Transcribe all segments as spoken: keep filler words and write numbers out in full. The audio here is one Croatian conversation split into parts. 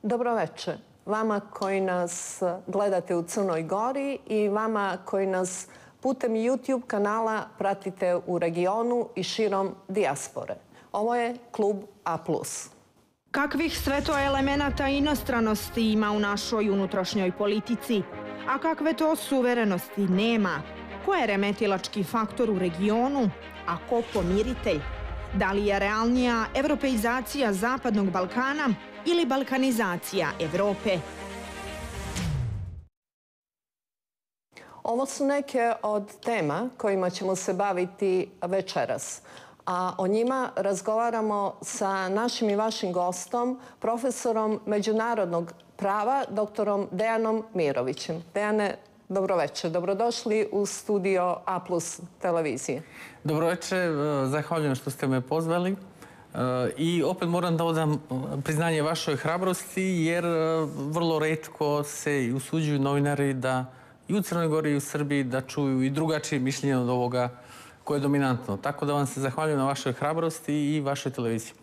Dobro večer. Vama koji nas gledate u Crnoj Gori i vama koji nas putem YouTube kanala pratite u regionu i širom dijaspore. Ovo je Klub A plus. Kakvih sve to elemenata inostranosti ima u našoj unutrašnjoj politici, a kakve to suverenosti nema? Ko je remetilački faktor u regionu, a ko pomiritelj? Da li je realnija evropeizacija Zapadnog Balkana ili balkanizacija Evrope? Ovo su neke od tema kojima ćemo se baviti večeras. A o njima razgovaramo sa našim i vašim gostom, profesorom međunarodnog prava, doktorom Dejanom Mirovićem. Dejane, dobro večer. Dobrodošli u studio A plus televizije. Dobro večer. Zahvaljujem što ste me pozvali. I opet moram da odam priznanje vašoj hrabrosti, jer vrlo retko se i usuđuju novinari da i u Crnoj Gori i u Srbiji da čuju i drugačije mišljenje od ovoga koje je dominantno. Tako da vam se zahvaljujem na vašoj hrabrosti i vašoj televiziji.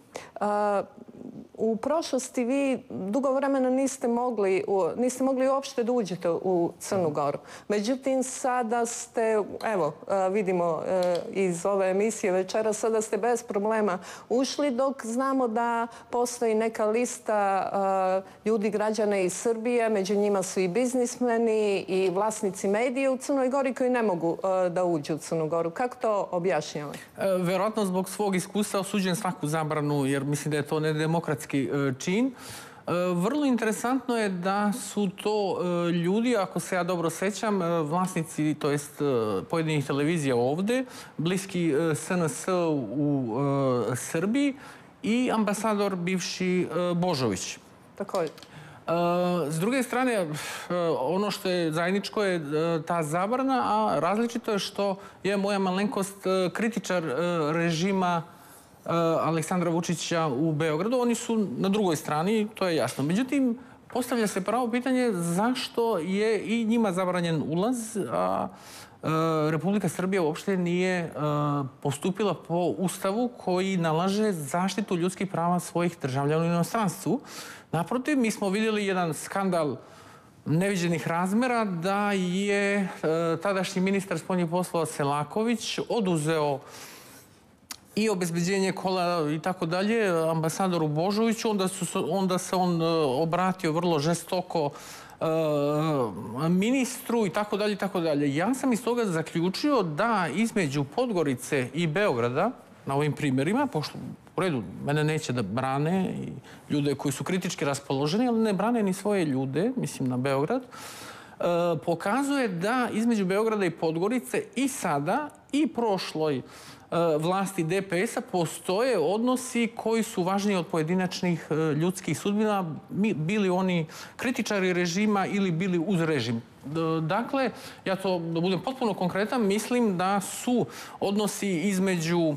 U prošlosti vi dugo vremena niste mogli, niste mogli uopšte da uđete u Crnu Goru. Međutim, sada ste, evo, vidimo iz ove emisije večera, sada ste bez problema ušli, dok znamo da postoji neka lista ljudi, građana iz Srbije, među njima su i biznismeni i vlasnici medije u Crnoj Gori koji ne mogu da uđu u Crnu Goru. Kako to objašnjavate? Verovatno zbog svog iskustva osuđujem svaku zabranu, jer mislim da je to nedemokratski čin. Vrlo interesantno je da su to ljudi, ako se ja dobro sećam, vlasnici, to jest pojedinih televizija ovde, bliski S N S u Srbiji i ambasador bivši Božović. Tako je. S druge strane, ono što je zajedničko je ta zabrana, a različito je što je moja malenkost kritičar režima Aleksandra Vučića u Beogradu. Oni su na drugoj strani, to je jasno. Međutim, postavlja se pravo pitanje zašto je i njima zabranjen ulaz, a Republika Srbija uopšte nije postupila po Ustavu koji nalaže zaštitu ljudskih prava svojih državljana u inostranstvu. Naprotiv, mi smo vidjeli jedan skandal neviđenih razmera da je tadašnji ministar spoljnih poslova Selaković oduzeo i obezbeđenje kola i tako dalje ambasadoru Božoviću, onda, su, onda se on obratio vrlo žestoko e, ministru i tako dalje i tako dalje. Ja sam iz toga zaključio da između Podgorice i Beograda, na ovim primjerima, pošto u redu, mene neće da brane i ljude koji su kritički raspoloženi, ali ne brane ni svoje ljude, mislim na Beograd, e, pokazuje da između Beograda i Podgorice i sada i prošloj vlasti D P S-a postoje odnosi koji su važniji od pojedinačnih ljudskih sudbina, bili oni kritičari režima ili bili uz režim. Dakle, ja to, da budem potpuno konkretan, mislim da su odnosi između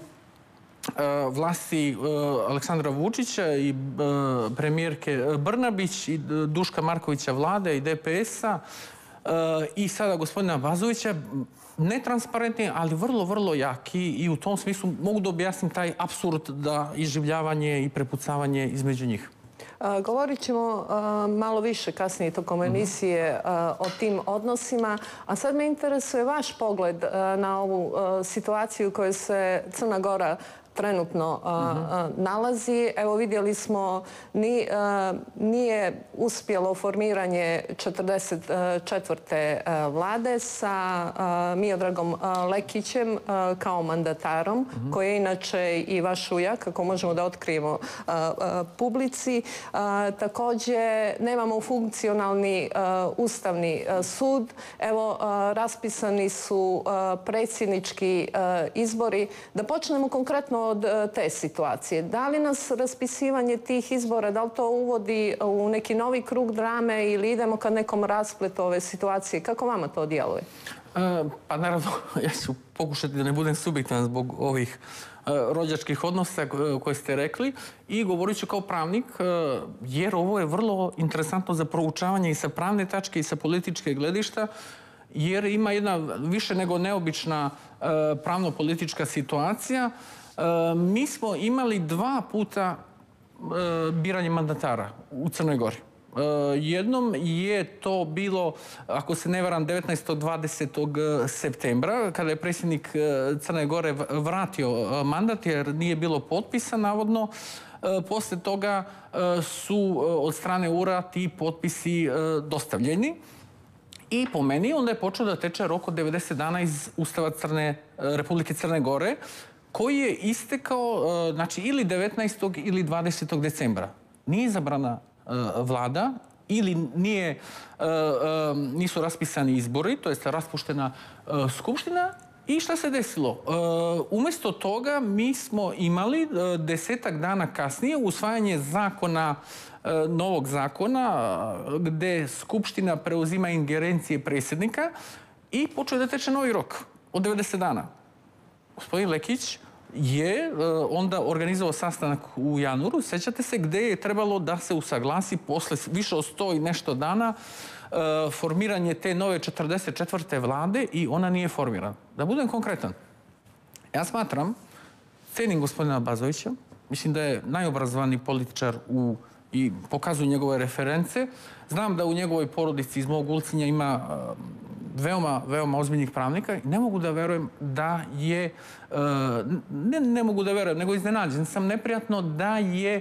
vlasti Aleksandra Vučića i premijerke Brnabić i Duška Markovića vlade i D P S-a i sada gospodina Bazovića netransparentni, ali vrlo, vrlo jaki i u tom smislu mogu da objasnim taj apsurd da iživljavanje i prepucavanje između njih. Govorit ćemo malo više kasnije tokom emisije o tim odnosima, a sad me interesuje vaš pogled na ovu situaciju u kojoj se Crna Gora trenutno nalazi. Evo, vidjeli smo, nije uspjelo formiranje četrdeset četvrte vlade sa Miodragom Lekićem kao mandatarom, koji je inače i vaš ujak, ako možemo da otkrijemo publici. Također, nemamo funkcionalni ustavni sud. Evo, raspisani su predsjednički izbori. Da počnemo konkretno od te situacije. Da li nas raspisivanje tih izbora, da li to uvodi u neki novi krug drame ili idemo ka nekom raspletu ove situacije? Kako vama to djeluje? Pa naravno, ja ću pokušati da ne budem subjektivan zbog ovih rođačkih odnosa koje ste rekli i govorit ću kao pravnik, jer ovo je vrlo interesantno za proučavanje i sa pravne tačke i sa političke gledišta, jer ima jedna više nego neobična pravno-politička situacija. Mi smo imali dva puta biranje mandatara u Crnoj Gori. Jednom je to bilo, ako se ne varam, devetnaestog dvadesetog septembra, kada je predsjednik Crne Gore vratio mandat jer nije bilo potpisa, navodno. Posle toga su od strane U R A ti potpisi dostavljeni. I po meni onda je počeo da teče rok od devedeset dana iz Ustava Crne, Republike Crne Gore, koji je istekao, znači, ili devetnaestog ili dvadesetog decembra. Nije izabrana vlada ili nije, nisu raspisani izbori, to je raspuštena skupština. I šta se desilo? Umjesto toga mi smo imali desetak dana kasnije usvajanje zakona, novog zakona, gde skupština preuzima ingerencije predsjednika i počeo da teče novi rok od devedeset dana. Gospodin Lekić je onda organizovao sastanak u januaru, sećate se, gde je trebalo da se usaglasi posle više od sto i nešto dana formiranje te nove četrdeset četvrte vlade i ona nije formirana. Da budem konkretan, ja smatram, cenim gospodina Bazovića, mislim da je najobrazovaniji političar u i pokazuju njegove reference. Znam da u njegovoj porodici iz mog Ulcinja ima veoma, veoma ozbiljnih pravnika i ne mogu da verujem da je, ne, ne mogu da verujem, nego iznenađen sam neprijatno da je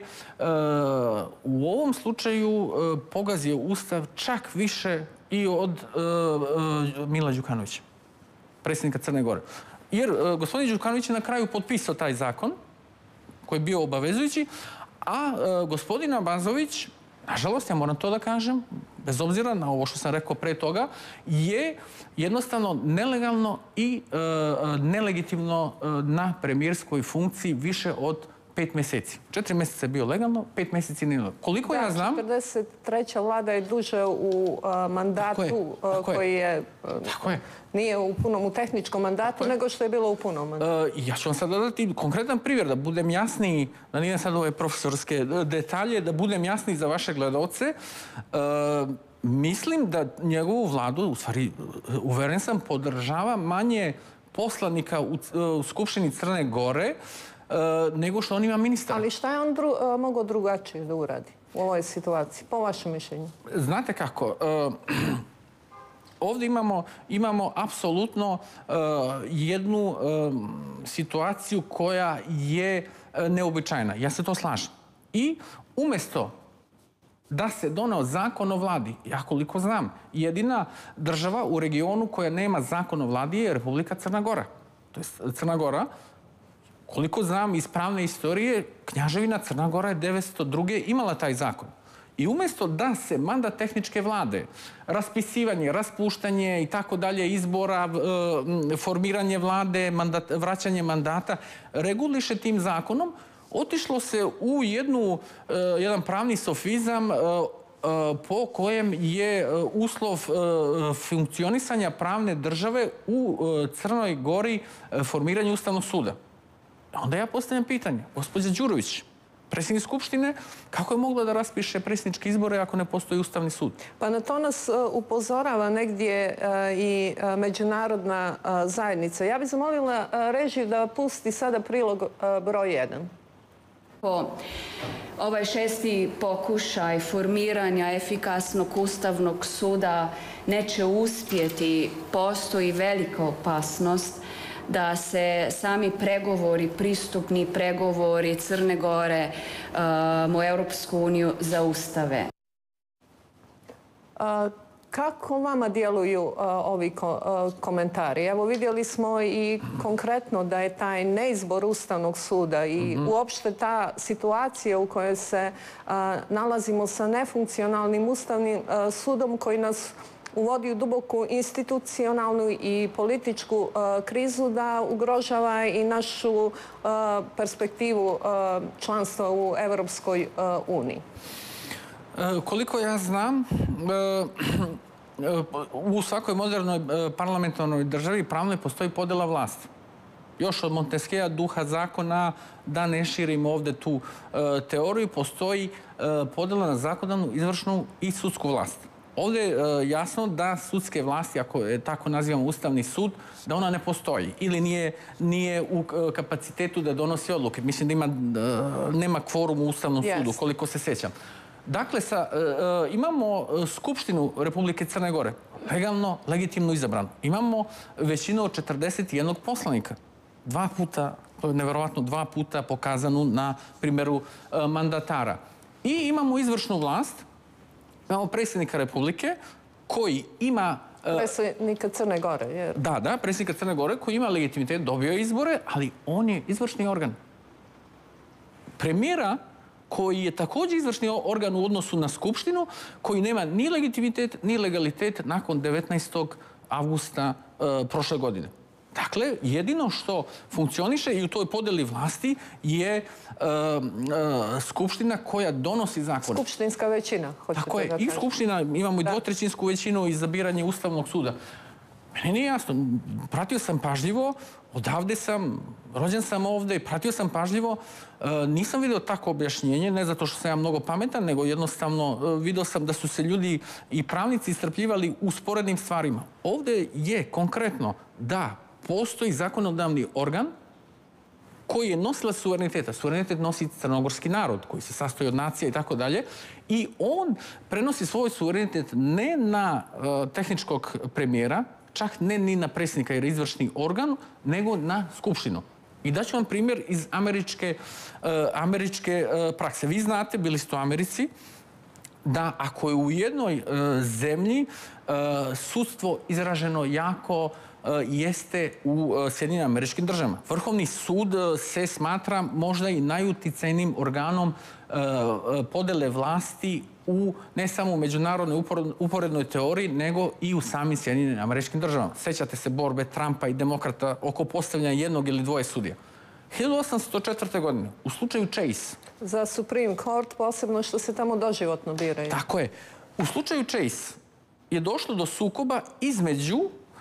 u ovom slučaju pogazio Ustav čak više i od Mila Đukanovića, predsjednika Crne Gore. Jer gospodin Đukanović je na kraju potpisao taj zakon koji je bio obavezujući, a gospodina Bazović, nažalost, ja moram to da kažem, bez obzira na ovo što sam rekao pre toga, je jednostavno nelegalno i nelegitimno na premijerskoj funkciji više od pet meseci. Četiri meseca je bio legalno, pet meseci nije legalno. Koliko ja znam... četrdeset treća vlada je duže u mandatu koji je... Tako je. Nije u punom, u tehničkom mandatu, nego što je bilo u punom mandatu. Ja ću vam sad dodati konkretan primjer, da budem jasniji, da nije sad ove profesorske detalje, da budem jasniji za vaše gledalce. Mislim da njegovu vladu, u stvari, uveren sam, podržava manje poslanika u Skupštini Crne Gore nego što on ima ministra. Ali šta je on mogao drugačije da uradi u ovoj situaciji, po vašem mišljenju? Znate kako, ovdje imamo, imamo apsolutno jednu situaciju koja je neobičajna. Ja se to slažem. I umjesto da se doneo zakon o vladi, ja koliko znam, jedina država u regionu koja nema zakon o vladi je Republika Crna Gora. To je Crna Gora. Koliko znam iz pravne istorije, Knjaževina Crna Gora je devetsto druge imala taj zakon. I umjesto da se mandat tehničke vlade, raspisivanje, raspuštanje i tako dalje, izbora, formiranje vlade, vraćanje mandata, reguliše tim zakonom, otišlo se u jednu, jedan pravni sofizam po kojem je uslov funkcionisanja pravne države u Crnoj Gori formiranje Ustavnog suda. Onda ja postavljam pitanje, gospođa Đurović, predsjednik Skupštine, kako je mogla da raspiše predsjedničke izbore ako ne postoji Ustavni sud? Pa na to nas upozorava negdje i međunarodna zajednica. Ja bih zamolila režiju da pusti sada prilog broj jedan. Ovaj šesti pokušaj formiranja efikasnog Ustavnog suda neće uspjeti, postoji velika opasnost da se sami pregovori, pristupni pregovori Crne Gore u Europsku uniju zaustave. Kako vama djeluju ovi komentari? Evo, vidjeli smo i konkretno da je taj neizbor Ustavnog suda i uopšte ta situacija u kojoj se nalazimo sa nefunkcionalnim Ustavnim sudom koji nas uvodi u duboku institucionalnu i političku krizu, da ugrožava i našu perspektivu članstva u Evropskoj uniji. Koliko ja znam, u svakoj modernoj parlamentarnoj državi pravno postoji podjela vlasti. Još od Montesquieua, duha zakona, da ne širimo ovdje tu teoriju, postoji podjela na zakonodavnu, izvršnu i sudsku vlast. Ovdje je jasno da sudske vlasti, ako je tako nazivamo Ustavni sud, da ona ne postoji ili nije u kapacitetu da donosi odluke. Mislim da nema kvorum u Ustavnom sudu, koliko se sjećam. Dakle, sa, e, e, imamo Skupštinu Republike Crne Gore, legalno, legitimno izabrano. Imamo većinu od četrdeset jedan poslanika. Dva puta, to je neverovatno, dva puta pokazanu na primjeru e, mandatara. I imamo izvršnu vlast, imamo predsjednika Republike, koji ima... E, predsjednika Crne Gore, jer... Da, da, predsjednika Crne Gore, koji ima legitimitet, dobio je izbore, ali on je izvršni organ. Premijera, koji je također izvršni organ u odnosu na Skupštinu, koji nema ni legitimitet, ni legalitet nakon devetnaestog avgusta e, prošle godine. Dakle, jedino što funkcioniše i u toj podjeli vlasti je e, e, Skupština koja donosi zakone. Skupštinska većina, hoćete Tako je, da i kažem. Skupština, imamo i dvotrećinsku većinu i zabiranje Ustavnog suda. Meni nije jasno, pratio sam pažljivo, odavde sam, rođen sam ovdje, pratio sam pažljivo, e, nisam vidio tako objašnjenje, ne zato što sam ja mnogo pametan, nego jednostavno e, vidio sam da su se ljudi i pravnici istrpljivali u sporednim stvarima. Ovdje je konkretno da postoji zakonodavni organ koji je nosilac suvereniteta. Suverenitet nosi crnogorski narod koji se sastoji od nacija i tako dalje. I on prenosi svoj suverenitet ne na uh, tehničkog premijera, čak ne ni na predsjednika jer je izvršni organ, nego na Skupštinu. I daću vam primjer iz američke, uh, američke uh, prakse. Vi znate, bili ste u Americi, da ako je u jednoj uh, zemlji uh, sudstvo izraženo jako jeste u Sjedinjenim Američkim Državama. Vrhovni sud se smatra možda i najuticajnijim organom podele vlasti u ne samo u međunarodnoj uporednoj teoriji, nego i u samim Sjedinjenim Američkim Državama. Sjećate se borbe Trumpa i demokrata oko postavljanja jednog ili dvoje sudija. hiljadu osamsto četvrte. godine, u slučaju Chase. Za Supreme Court, posebno što se tamo doživotno biraju. Tako je. U slučaju Chase je došlo do sukoba između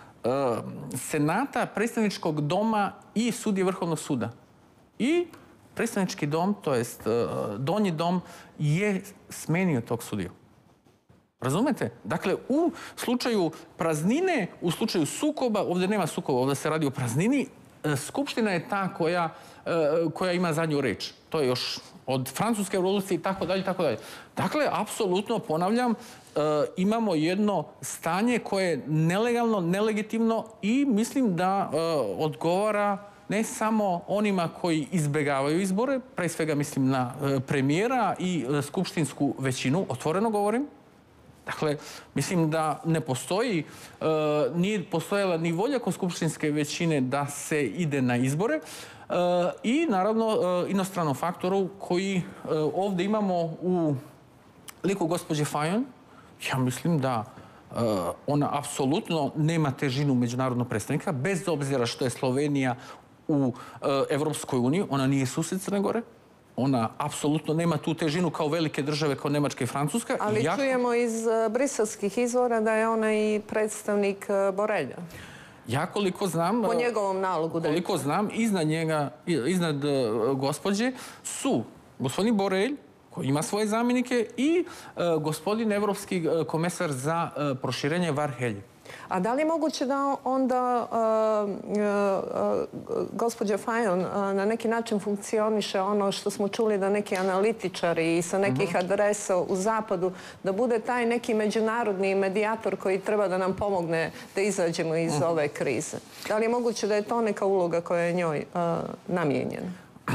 Senata, predstavničkog doma i sudije Vrhovnog suda. I predstavnički dom, to jest donji dom, je smenio tog sudiju. Razumete? Dakle, u slučaju praznine, u slučaju sukoba, ovdje nema sukoba, ovdje se radi o praznini, Skupština je ta koja, koja ima zadnju reč. To je još od Francuske revolucije i tako dalje, tako dalje. Dakle, apsolutno, ponavljam, imamo jedno stanje koje je nelegalno, nelegitimno i mislim da odgovara ne samo onima koji izbjegavaju izbore, pre svega mislim na premijera i skupštinsku većinu, otvoreno govorim. Dakle, mislim da ne postoji, uh, nije postojala ni volja kod skupštinske većine da se ide na izbore uh, i naravno uh, inostranom faktoru koji uh, ovdje imamo u liku gospođe Fajon. Ja mislim da uh, ona apsolutno nema težinu međunarodnog predstavnika, bez obzira što je Slovenija u uh, Evropskoj uniji, ona nije susjed Crne Gore. Ona apsolutno nema tu težinu kao velike države, kao Nemačka i Francuska. Ali jako... čujemo iz briselskih izvora da je ona i predstavnik Borelja. Ja koliko znam... Po njegovom nalogu. Koliko znam, iznad njega, iznad gospođe su gospodin Borelj, koji ima svoje zamjenike, i gospodin evropski komesar za proširenje Varhelji. A da li je moguće da onda uh, uh, gospođa Fajon uh, na neki način funkcioniše ono što smo čuli da neki analitičari sa nekih adresa u zapadu, da bude taj neki međunarodni medijator koji treba da nam pomogne da izađemo iz uh. ove krize? Da li je moguće da je to neka uloga koja je njoj uh, namijenjena?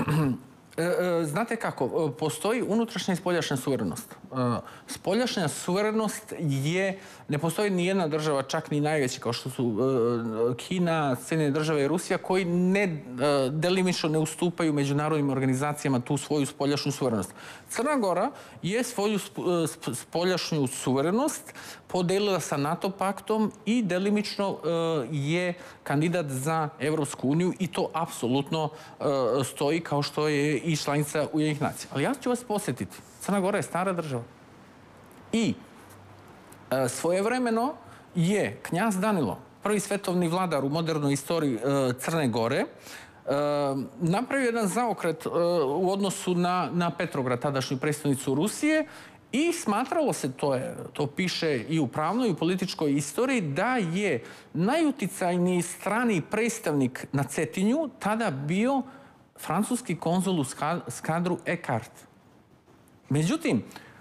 Znate kako, postoji unutrašnja i spoljašnja suverenost. Spoljašnja suverenost je, ne postoji ni jedna država, čak ni najveći kao što su Kina, Sjedinjene države i Rusija, koji ne delimično ne ustupaju međunarodnim organizacijama tu svoju spoljašnju suverenost. Crna Gora je svoju spoljašnju suverenost podelila sa NATO paktom i delimično je kandidat za Evropsku uniju i to apsolutno stoji kao što je i članica Ujedinjenih nacija. Ali ja ću vas posjetiti. Crna Gora je stara država. I e, svojevremeno je knjaz Danilo, prvi svetovni vladar u modernoj istoriji e, Crne Gore, e, napravio jedan zaokret e, u odnosu na, na Petrograd, tadašnju predstavnicu Rusije, i smatralo se, to, je, to piše i u pravnoj i u političkoj istoriji, da je najuticajniji strani predstavnik na Cetinju tada bio francuski konzul u Skadru Eckhart. Međutim,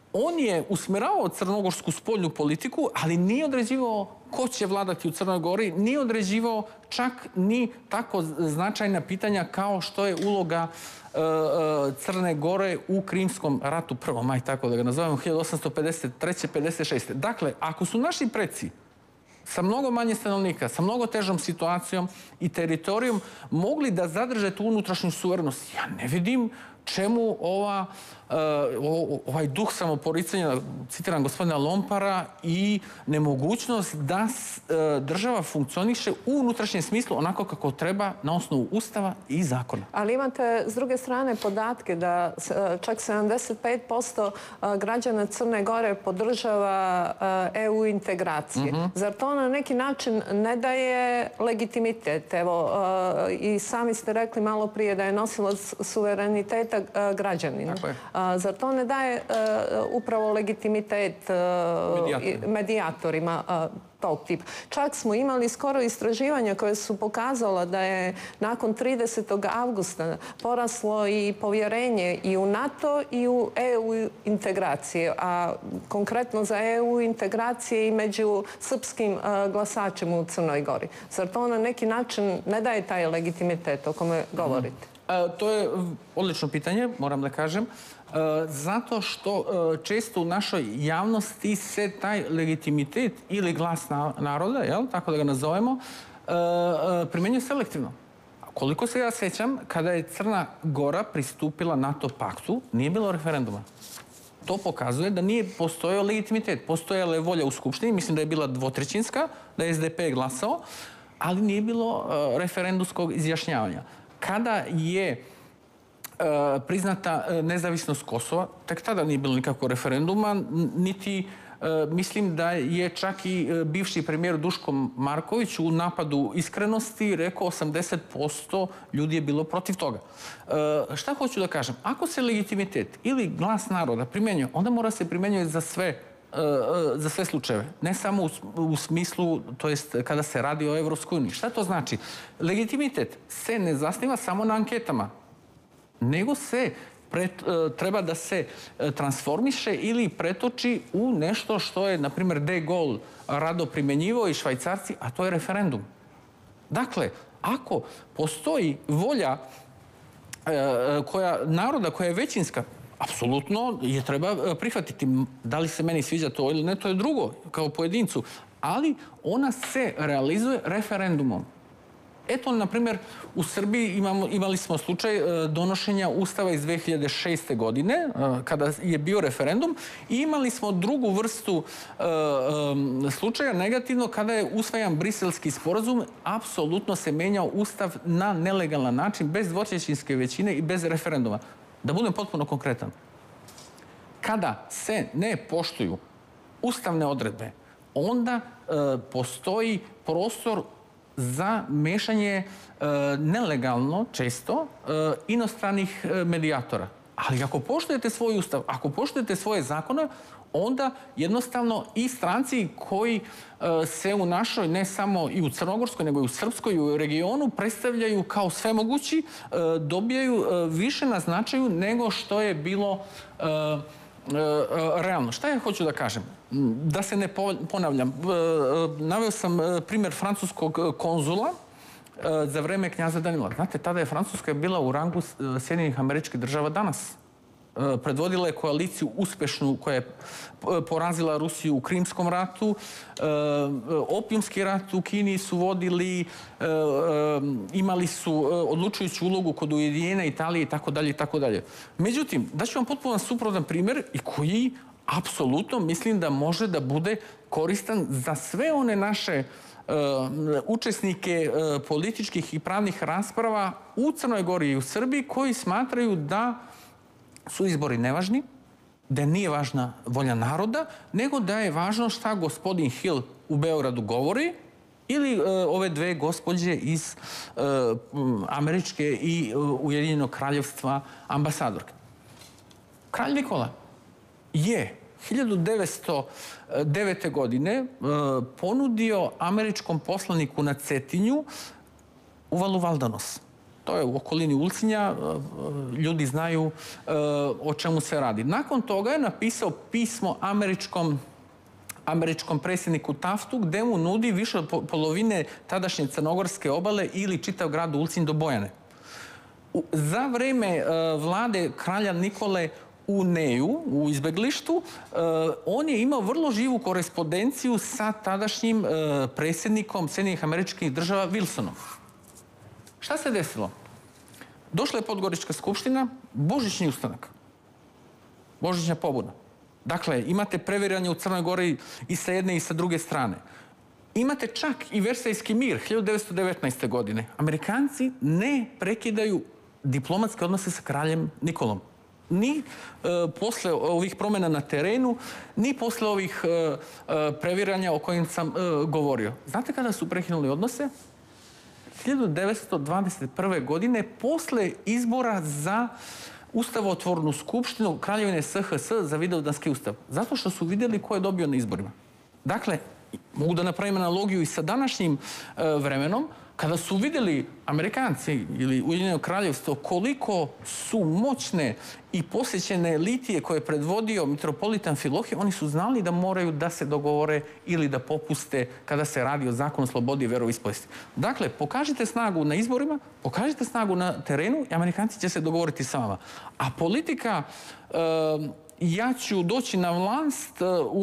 On je usmeravao crnogorsku spoljnu politiku, ali nije određivao ko će vladati u Crnoj Gori, nije određivao čak ni tako značajna pitanja kao što je uloga e, e, Crne Gore u Krimskom ratu, prvom, aj tako da ga nazovemo, hiljadu osamsto pedeset treće pedeset šeste. Dakle, ako su naši preci sa mnogo manje stanovnika, sa mnogo težom situacijom i teritorijom mogli da zadrže tu unutrašnju suverenost, ja ne vidim čemu ova, uh, ovaj duh samoporicanja, citiram gospodina Lompara, i nemogućnost da uh, država funkcioniše u unutrašnjem smislu onako kako treba na osnovu Ustava i zakona. Ali imate s druge strane podatke da čak sedamdeset pet posto građana Crne Gore podržava E U integracije. Mm-hmm. Zar to na neki način ne daje legitimitet? Evo, i sami ste rekli malo prije da je nosilac suvereniteta građanina. Zar to ne daje upravo legitimitet medijatorima tog tipa? Čak smo imali skoro istraživanja koje su pokazala da je nakon tridesetog avgusta poraslo i povjerenje i u NATO i u E U integracije, a konkretno za E U integracije i među srpskim glasačima u Crnoj Gori. Zar to na neki način ne daje taj legitimitet o kome govorite? To je odlično pitanje, moram da kažem, zato što često u našoj javnosti se taj legitimitet ili glas naroda, jel, tako da ga nazovemo, primenjuje selektivno. Koliko se ja sećam, kada je Crna Gora pristupila NATO paktu, nije bilo referenduma. To pokazuje da nije postojao legitimitet. Postojala je volja u Skupštini, mislim da je bila dvotrećinska, da je S D P glasao, ali nije bilo referendumskog izjašnjavanja. Kada je e, priznata nezavisnost Kosova, tek tada nije bilo nikakvog referenduma, niti e, mislim da je čak i bivši premijer Duško Marković u napadu iskrenosti rekao osamdeset posto ljudi je bilo protiv toga. E, šta hoću da kažem? Ako se legitimitet ili glas naroda primenjuje, onda mora se primenjuje za sve za sve slučajeve. Ne samo u, u smislu, to jest kada se radi o Evropskoj uniji. Šta to znači? Legitimitet se ne zasniva samo na anketama, nego se pret, treba da se transformiše ili pretoči u nešto što je, na primjer, De Gaulle rado primenjivao i Švajcarci, a to je referendum. Dakle, ako postoji volja koja, naroda koja je većinska, apsolutno je treba prihvatiti. Da li se meni sviđa to ili ne, to je drugo, kao pojedincu. Ali ona se realizuje referendumom. Eto, na primjer, u Srbiji imamo, imali smo slučaj donošenja Ustava iz dve hiljade šeste. godine, kada je bio referendum, i imali smo drugu vrstu e, e, slučaja negativno, kada je usvajan Briselski sporazum, apsolutno se menjao Ustav na nelegalan način, bez dvotrećinske većine i bez referenduma. Da budem potpuno konkretan. Kada se ne poštuju ustavne odredbe, onda e, postoji prostor za mešanje e, nelegalno, često, e, inostranih e, medijatora. Ali ako poštujete svoj ustav, ako poštujete svoje zakone, onda jednostavno i stranci koji e, se u našoj, ne samo i u Crnogorskoj, nego i u Srpskoj i u regionu, predstavljaju kao svemogući, e, dobijaju e, više na značaju nego što je bilo e, e, realno. Šta ja hoću da kažem? Da se ne ponavljam. E, naveo sam primjer francuskog konzula e, za vreme knjaza Danila. Znate, tada je Francuska bila u rangu Sjedinjenih Američkih Država danas. Predvodila je koaliciju uspešnu koja je porazila Rusiju u Krimskom ratu. Opijumski rat u Kini su vodili, imali su odlučujuću ulogu kod Ujedinjene Italije i tako dalje i tako dalje. Međutim, daću vam potpuno suprotan primjer i koji apsolutno mislim da može da bude koristan za sve one naše učesnike političkih i pravnih rasprava u Crnoj Gori i u Srbiji koji smatraju da su izbori nevažni, da nije važna volja naroda, nego da je važno šta gospodin Hill u Beogradu govori ili e, ove dve gospođe iz e, Američke i Ujedinjenog kraljevstva ambasadorke. Kralj Nikola je hiljadu devetsto devete. godine e, ponudio američkom poslaniku na Cetinju uvalu Valdanos. to je u okolini Ulcinja, ljudi znaju o čemu se radi. Nakon toga je napisao pismo američkom američkom predsjedniku Taftu, gdje mu nudi više od polovine tadašnje crnogorske obale ili čitav grad Ulcinj do Bojane. Za vrijeme vlade kralja Nikole u Neju, u izbjeglištu, on je imao vrlo živu korespondenciju sa tadašnjim predsjednikom Sjedinjenih Američkih Država Wilsonom. Šta se desilo? Došla je Podgorička skupština, božićni ustanak, božićna pobuna. Dakle, imate previranje u Crnoj Gori i sa jedne i sa druge strane. Imate čak i Versajski mir hiljadu devetsto devetnaeste. godine. Amerikanci ne prekidaju diplomatske odnose sa kraljem Nikolom. Ni e, posle ovih promjena na terenu, ni posle ovih e, e, previranja o kojim sam e, govorio. Znate kada su prekinuli odnose? hiljadu devetsto dvadeset prve. godine, posle izbora za ustavotvornu skupštinu Kraljevine S H S za Vidovdanski ustav. Zato što su vidjeli ko je dobio na izborima. Dakle, mogu da napravim analogiju i sa današnjim e, vremenom, kada su vidjeli Amerikanci ili Ujedinjeno kraljevstvo koliko su moćne i posjećene elitije koje je predvodio mitropolitan Filohije, oni su znali da moraju da se dogovore ili da popuste kada se radi o zakonu o slobodi i veroispovesti. Dakle, pokažite snagu na izborima, pokažite snagu na terenu i Amerikanci će se dogovoriti s vama. A politika e, ja ću doći na vlast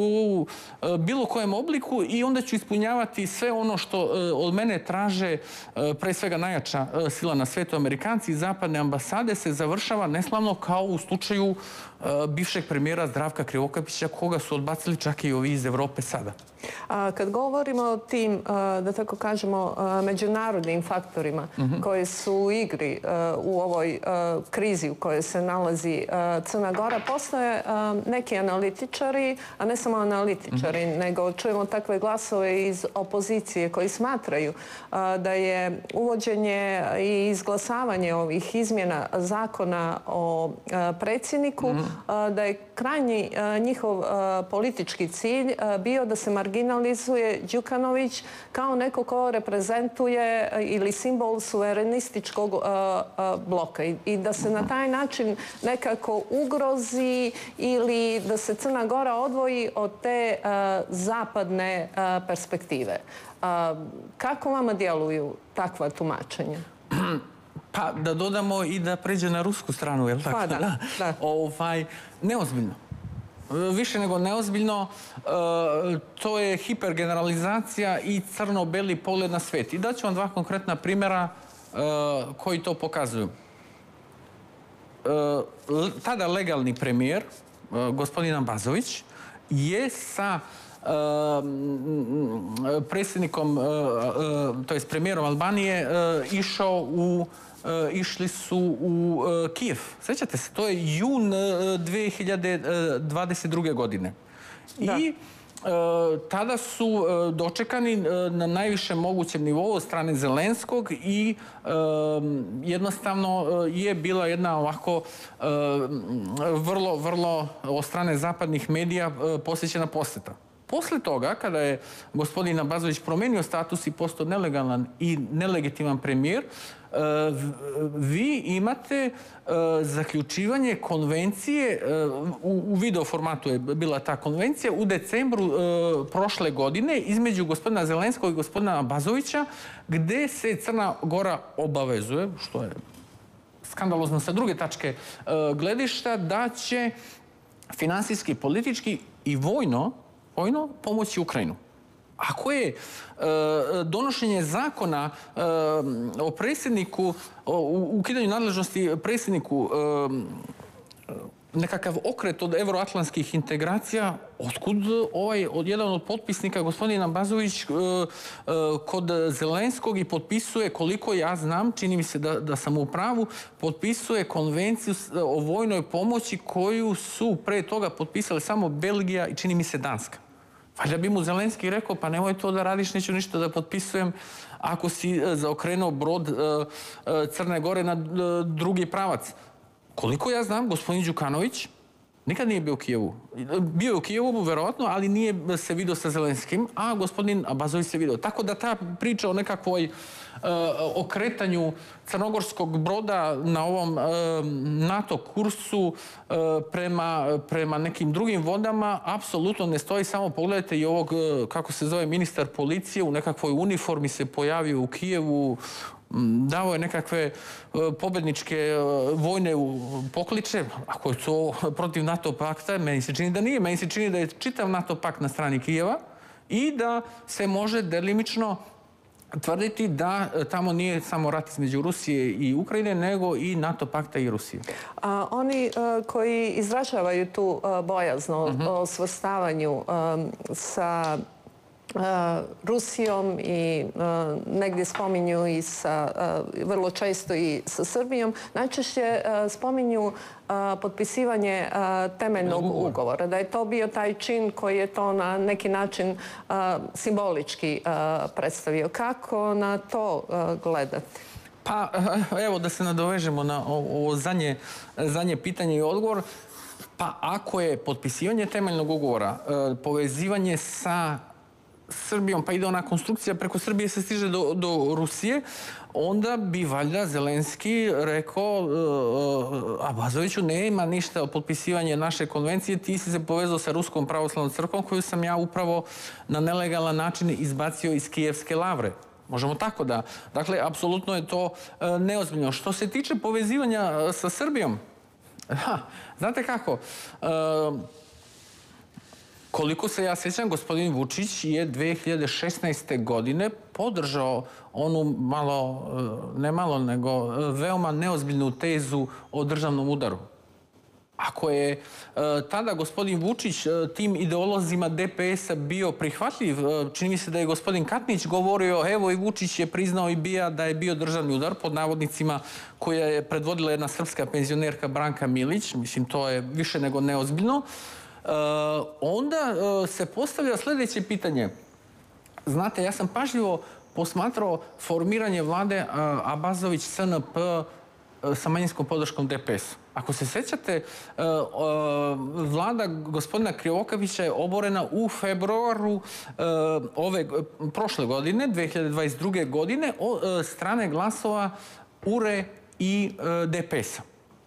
u bilo kojem obliku i onda ću ispunjavati sve ono što od mene traže pre svega najjača sila na svetu, Amerikanci i zapadne ambasade, se završava neslavno kao u slučaju bivšeg premijera Zdravka Krivokapića, koga su odbacili čak i ovi iz Evrope sada. A kad govorimo o tim, da tako kažemo, međunarodnim faktorima mm-hmm. koji su u igri u ovoj krizi u kojoj se nalazi Crna Gora, postoje neki analitičari, a ne samo analitičari, mm-hmm. nego čujemo takve glasove iz opozicije koji smatraju da je uvođenje i izglasavanje ovih izmjena zakona o predsjedniku, mm-hmm. da je krajnji njihov politički cilj bio da se marginalizuje Đukanović kao neko ko reprezentuje ili simbol suverenističkog bloka i da se na taj način nekako ugrozi ili da se Crna Gora odvoji od te zapadne perspektive. Kako vama djeluju takva tumačenja? Pa da dodamo i da pređe na rusku stranu, jel tako? Pa da, da. Ovaj, neozbiljno. Više nego neozbiljno, to je hipergeneralizacija i crno-beli pogled na svijet. I daću vam dva konkretna primjera koji to pokazuju. Tada legalni premijer, gospodin Abazović, je sa predsjednikom, to je s premijerom Albanije, išao u išli su u Kijev. Sjećate se, to je jun dvije hiljade dvadeset druge. godine. Da. I tada su dočekani na najvišem mogućem nivou od strane Zelenskog i jednostavno je bila jedna ovako vrlo, vrlo od strane zapadnih medija posjećena posjeta. Posle toga, kada je gospodin Abazović promijenio status i postao nelegalan i nelegitiman premijer, vi imate zaključivanje konvencije, u video formatu je bila ta konvencija, u decembru prošle godine između gospodina Zelenskog i gospodina Abazovića, gdje se Crna Gora obavezuje, što je skandalozno sa druge tačke gledišta, da će finansijski, politički i vojno vojno pomoći Ukrajinu. Ako je e, donošenje zakona e, o predsjedniku, o ukidanju nadležnosti predsjedniku e, nekakav okret od euroatlantskih integracija, otkud ovaj, od jedan od potpisnika, gospodin Abazović, e, e, kod Zelenskog i potpisuje, koliko ja znam, čini mi se da, da sam u pravu, potpisuje konvenciju o vojnoj pomoći koju su pre toga potpisale samo Belgija i čini mi se Danska. Valjda bi mu Zelenski rekao, pa nemoj to da radiš, neću ništa da potpisujem ako si zaokrenuo brod Crne Gore na drugi pravac. Koliko ja znam, gospodin Đukanović Nikad nije bio u Kijevu. Bio je u Kijevu, verovatno, ali nije se vidio sa Zelenskim, a gospodin Abazović se vidio. Tako da ta priča o nekakvoj okretanju crnogorskog broda na ovom NATO kursu prema nekim drugim vodama apsolutno ne stoji. Samo pogledajte i ovog, kako se zove, ministar policije u nekakvoj uniformi se pojavio u Kijevu, dao je nekakve pobedničke vojne pokliče. Ako je to protiv NATO pakta, meni se čini da nije. Meni se čini da je čitav NATO pakt na strani Kijeva i da se može delimično tvrditi da tamo nije samo rat između Rusije i Ukrajine, nego i NATO pakta i Rusije. A oni koji izražavaju tu bojazno o svrstavanju sa Rusijom i negdje spominju i sa, vrlo često i sa Srbijom, najčešće spominju potpisivanje temeljnog ugovora. Da je to bio taj čin koji je to na neki način simbolički predstavio. Kako na to gledate? Pa, evo da se nadovežemo na ovo zadnje, zadnje pitanje i odgovor. Pa, ako je potpisivanje temeljnog ugovora, povezivanje sa Srbijom, pa ide ona konstrukcija, preko Srbije se stiže do, do Rusije, onda bi valjda Zelenski rekao Abazoviću, nema ništa od potpisivanja naše konvencije, ti si se povezao sa Ruskom pravoslavnom crkvom koju sam ja upravo na nelegalan način izbacio iz Kijevske lavre. Možemo tako da. Dakle, apsolutno je to neozbiljno. Što se tiče povezivanja sa Srbijom, ha, znate kako, koliko se ja sjećam, gospodin Vučić je dve hiljade šesnaeste. godine podržao onu malo, ne malo, nego veoma neozbiljnu tezu o državnom udaru. Ako je tada gospodin Vučić tim ideolozima D P S-a bio prihvatljiv, čini mi se da je gospodin Katnić govorio, evo i Vučić je priznao i bija da je bio državni udar, pod navodnicima, koja je predvodila jedna srpska penzionerka Branka Milić, mislim to je više nego neozbiljno, onda se postavlja sljedeće pitanje. Znate, ja sam pažljivo posmatrao formiranje vlade Abazović-S N P sa manjinskom podrškom D P S. Ako se sjećate, vlada gospodina Krivokapića je oborena u februaru ove prošle godine, dve hiljade dvadeset druge. godine, od strane glasova U R E i D P S-a.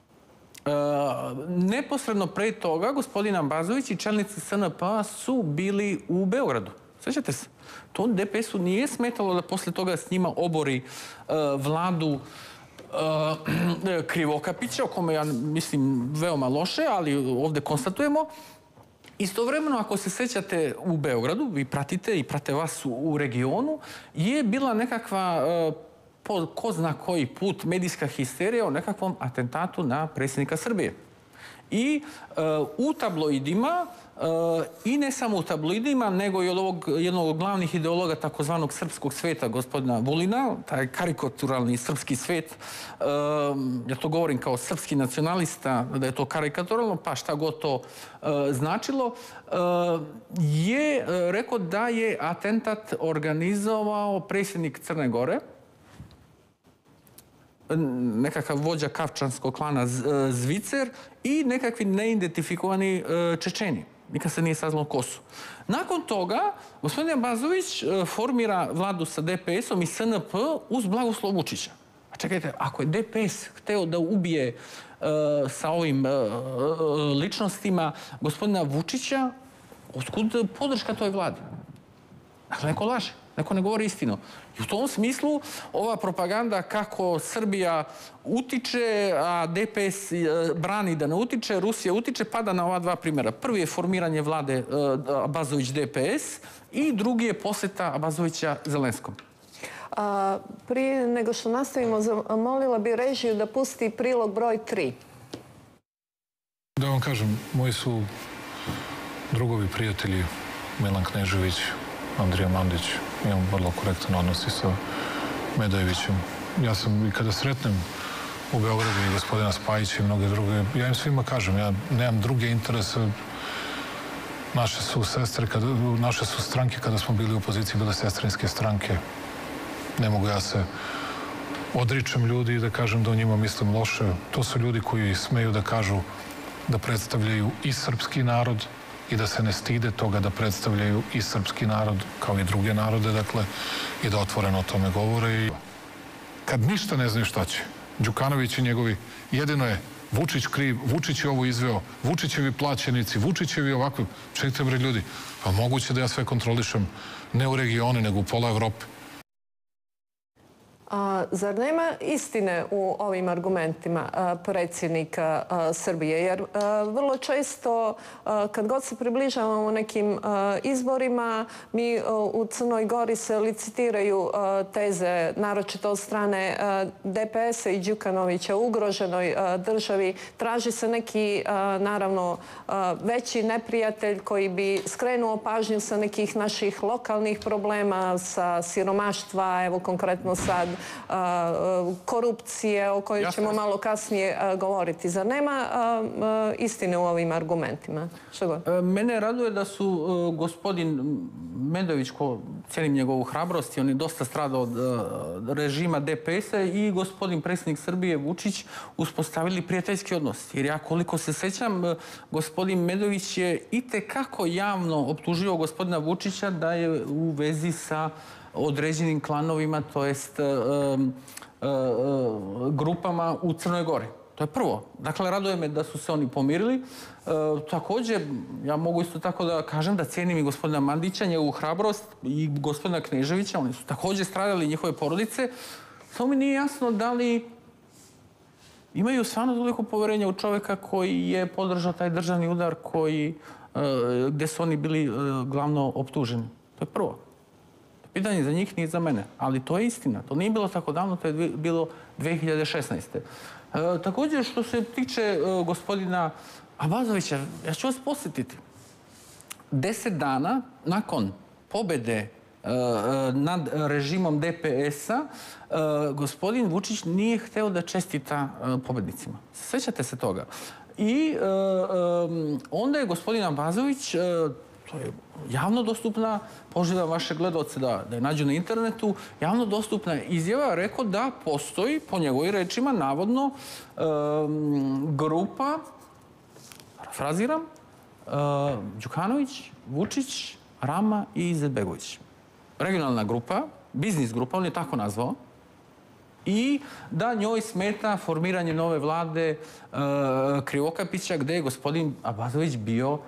Neposredno pre toga, gospodin Abazović i čelnici S N P-a su bili u Beogradu. Sjećate se? To D P S-u nije smetalo da posle toga s njima obori vladu Krivokapića, o kome ja mislim veoma loše, ali ovdje konstatujemo. Istovremeno, ako se sjećate, u Beogradu, vi pratite i prate vas u regionu, je bila nekakva, po ko zna koji put, medijska histerija o nekakvom atentatu na predsjednika Srbije. I u tabloidima, i ne samo u tabloidima, nego i od ovog jednog od glavnih ideologa takozvanog srpskog sveta, gospodina Vulina, taj karikaturalni srpski svet, ja to govorim kao srpski nacionalista, da je to karikaturalno, pa šta god to značilo, je rekao da je atentat organizovao predsjednik Crne Gore, nekakav vođa kavčanskog klana Zvicer i nekakvi neidentifikovani Čečeni. Nikad se nije saznalo ko su. Nakon toga, gospodin Abazović formira vladu sa D P S-om i S N P uz blagoslov Vučića. A čekajte, ako je D P S hteo da ubije sa ovim ličnostima gospodina Vučića, otkud podrška toj vladi? Dakle, neko laže. Neko ne govori istinu. I u tom smislu ova propaganda kako Srbija utiče, a D P S brani da ne utiče, Rusija utiče, pada na ova dva primjera. Prvi je formiranje vlade Abazović-D P S i drugi je posjeta Abazovića Zelenskom. Prije nego što nastavimo, molila bi režiju da pusti prilog broj tri. Da vam kažem, moji su drugovi, prijatelji, Milan Knežević, Andrija Mandić, imam vrlo korektan odnos i sa Medajevićem. Ja sam i kada sretnem u Beogradu i gospodina Spajića i mnoge druge, ja im svima kažem, ja nemam druge interese. Naše su sestre, naše su stranke kada smo bili u opoziciji, bile sestrinske stranke. Ne mogu ja se odričem ljudi i da kažem da o njima mislim loše. To su ljudi koji smeju da kažu da predstavljaju i srpski narod i da se ne stide toga da predstavljaju i srpski narod kao i druge narode, dakle, i da otvoreno o tome govore. I kad ništa ne znaju šta će, Đukanović i njegovi, jedino je Vučić kriv, Vučić je ovo izveo, Vučićevi plaćenici, Vučićevi ovakvi. Čekajte bre ljudi, pa moguće da ja sve kontrolišem ne u regionu, nego u pola Evrope. A, zar nema istine u ovim argumentima a, predsjednika a, Srbije? Jer a, vrlo često a, kad god se približavamo nekim a, izborima, mi a, u Crnoj Gori se licitiraju a, teze, naročito od strane a, D P S-a i Đukanovića u ugroženoj a, državi. Traži se neki, a, naravno, a, veći neprijatelj koji bi skrenuo pažnju sa nekih naših lokalnih problema, sa siromaštva, evo konkretno sad, korupcije o kojoj ćemo malo kasnije govoriti. Zar nema istine u ovim argumentima? Što god? Mene raduje da su gospodin Medović, ko cijenim njegovu hrabrost, on je dosta stradao od režima D P S-a, i gospodin predsjednik Srbije Vučić uspostavili prijateljski odnos. Jer ja koliko se sećam, gospodin Medović je itekako javno optužio gospodina Vučića da je u vezi sa određenim klanovima, to jest grupama u Crnoj Gori. To je prvo. Dakle, raduje me da su se oni pomirili. Također, ja mogu isto tako da kažem da cijenim i gospodina Mandića, njegovu hrabrost, i gospodina Kneževića. Oni su također stradali, njihove porodice. Samo mi nije jasno da li imaju stvarno toliko poverenja u čovjeka koji je podržao taj državni udar gdje su oni bili glavno optuženi. To je prvo. Pitanje za njih, nije za mene. Ali to je istina. To nije bilo tako davno, to je bilo dvije hiljade šesnaeste. E, također, što se tiče e, gospodina Abazovića, ja ću vas posjetiti. Deset dana nakon pobjede e, nad režimom D P S-a, e, gospodin Vučić nije hteo da čestita e, pobjednicima. Sjećate se toga? I e, e, onda je gospodin Abazović, e, to je javno dostupna, pozivam vaše gledalce da, da je nađu na internetu, javno dostupna izjava, rekao da postoji, po njegovim rečima, navodno, um, grupa, parafraziram, uh, Đukanović, Vučić, Rama i Izetbegović. Regionalna grupa, biznis grupa, on je tako nazvao, i da njoj smeta formiranje nove vlade uh, Krivokapića, gdje je gospodin Abazović bio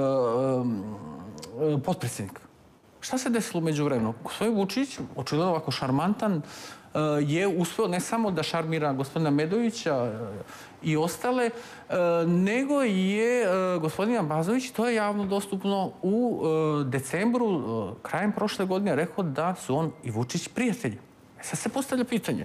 potpredsjednik. Šta se desilo među vremenu? Gospodin Vučić, očigledno ovako šarmantan, je uspio ne samo da šarmira gospodina Medovića i ostale, nego je gospodin Abazović, to je javno dostupno, u decembru, krajem prošle godine, rekao da su on i Vučić prijatelji. Sad se postavlja pitanje.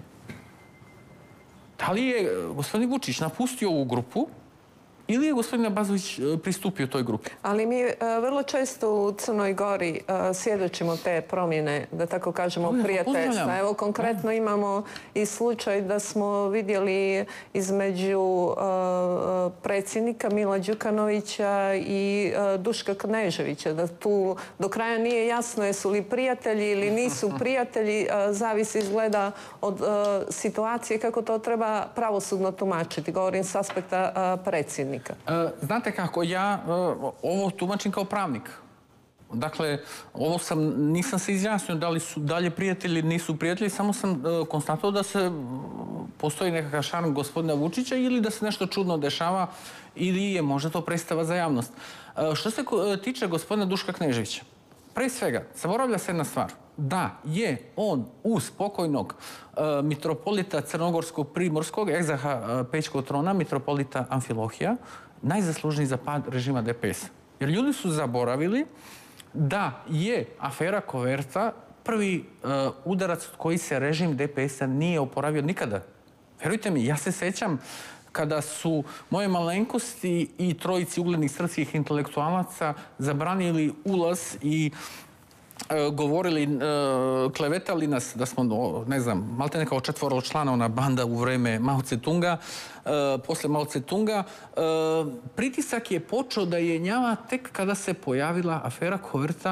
Da li je gospodin Vučić napustio ovu grupu ili je gospodin Abazović pristupio toj grupi? Ali mi vrlo često u Crnoj Gori svjedočimo te promjene, da tako kažemo, prijateljstva. Evo, konkretno imamo i slučaj da smo vidjeli između predsjednika Mila Đukanovića i Duška Kneževića, da tu do kraja nije jasno jesu li prijatelji ili nisu prijatelji, zavisi izgleda od situacije kako to treba pravosudno tumačiti. Govorim s aspekta predsjednika. Znate kako, ja ovo tumačim kao pravnik. Dakle, ovo sam, nisam se izjasnio da li su dalje prijatelji ili nisu prijatelji, samo sam konstatovao da se postoji nekakav šarm gospodina Vučića ili da se nešto čudno dešava ili je možda to predstava za javnost. Što se tiče gospodina Duška Kneževića, pre svega, zaboravlja se jedna stvar. Da je on uz pokojnog uh, mitropolita Crnogorskog Primorskog, egzaha Pećkog trona, mitropolita Amfilohija, najzaslužniji za pad režima D P S. Jer ljudi su zaboravili da je afera Koverta prvi uh, udarac koji se režim D P S-a nije oporavio nikada. Verujte mi, ja se sećam kada su moje malenkosti i trojici uglednih srpskih intelektualaca zabranili ulaz i govorili, klevetali nas da smo, ne znam, malte neka četvoro članovna banda u vreme Mao Tse-tunga, posle Mao Tse-tunga. Pritisak je počeo da jenjava tek kada se pojavila afera Koverta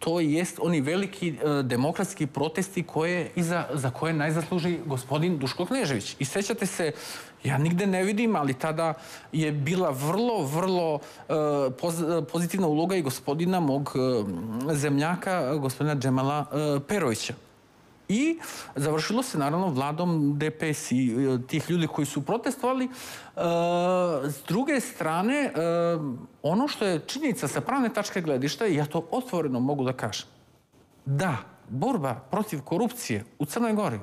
to jest oni veliki demokratski protesti za koje najzasluži gospodin Duško Knežević. I sećate se, ja nigde ne vidim, ali tada je bila vrlo, vrlo pozitivna uloga i gospodina mog zemljaka, gospodina Džemala Perovića. I završilo se naravno vladom D P S i tih ljudi koji su protestovali. S druge strane, ono što je činjenica sa pravne tačke gledišta, i ja to otvoreno mogu da kažem, da borba protiv korupcije u Crnoj Gori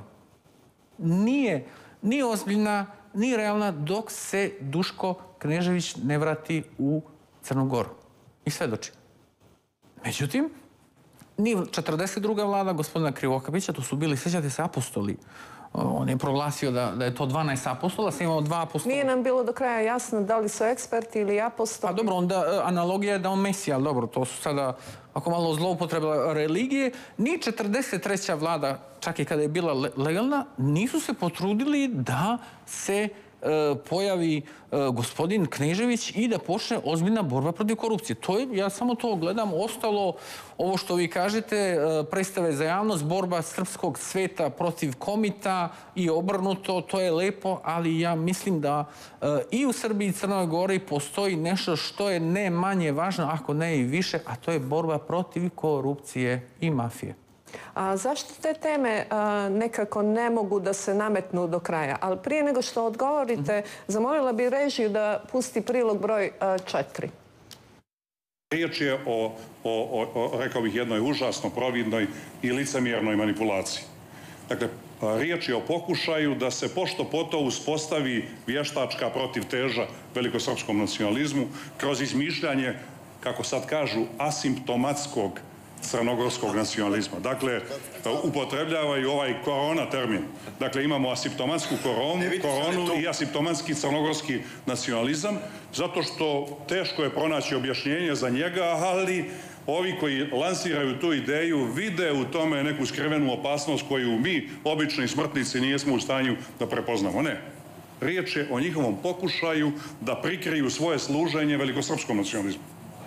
nije ni ozbiljna, ni realna dok se Duško Knežević ne vrati u Crnu Goru i svedoči. Međutim, ni četrdeset druga vlada gospodina Krivokapića, to su bili, sjećate se, apostoli. On je proglasio da je to dvanaest apostola, sad imamo dva apostola. Nije nam bilo do kraja jasno da li su eksperti ili apostoli. Pa dobro, onda analogija je da on Mesija, ali dobro, to su sada, ako malo zloupotrebila religije, ni četrdeset treća vlada, čak i kada je bila legalna, nisu se potrudili da se pojavi gospodin Knežević i da počne ozbiljna borba protiv korupcije. To je, ja samo to gledam, ostalo ovo što vi kažete, predstave za javnost, borba srpskog sveta protiv komita i obrnuto, to je lepo, ali ja mislim da i u Srbiji i Crnoj Gori postoji nešto što je ne manje važno, ako ne i više, a to je borba protiv korupcije i mafije. A zašto te teme nekako ne mogu da se nametnu do kraja? Ali prije nego što odgovorite, zamolila bi režiju da pusti prilog broj četiri. Riječ je o, rekao bih, jednoj užasno providnoj i licemjernoj manipulaciji. Dakle, riječ je o pokušaju da se pošto poto uspostavi vještačka protivteža velikosrpskom nacionalizmu kroz izmišljanje, kako sad kažu, asimptomatskog crnogorskog nacionalizma. Dakle, upotrebljavaju ovaj korona termin. Dakle, imamo asimptomatsku koronu i asimptomatski crnogorski nacionalizam, zato što teško je pronaći objašnjenje za njega, ali ovi koji lansiraju tu ideju vide u tome neku skrivenu opasnost koju mi, obični smrtnici, nijesmo u stanju da prepoznamo. Ne. Riječ je o njihovom pokušaju da prikriju svoje služenje velikosrpskom nacionalizmu.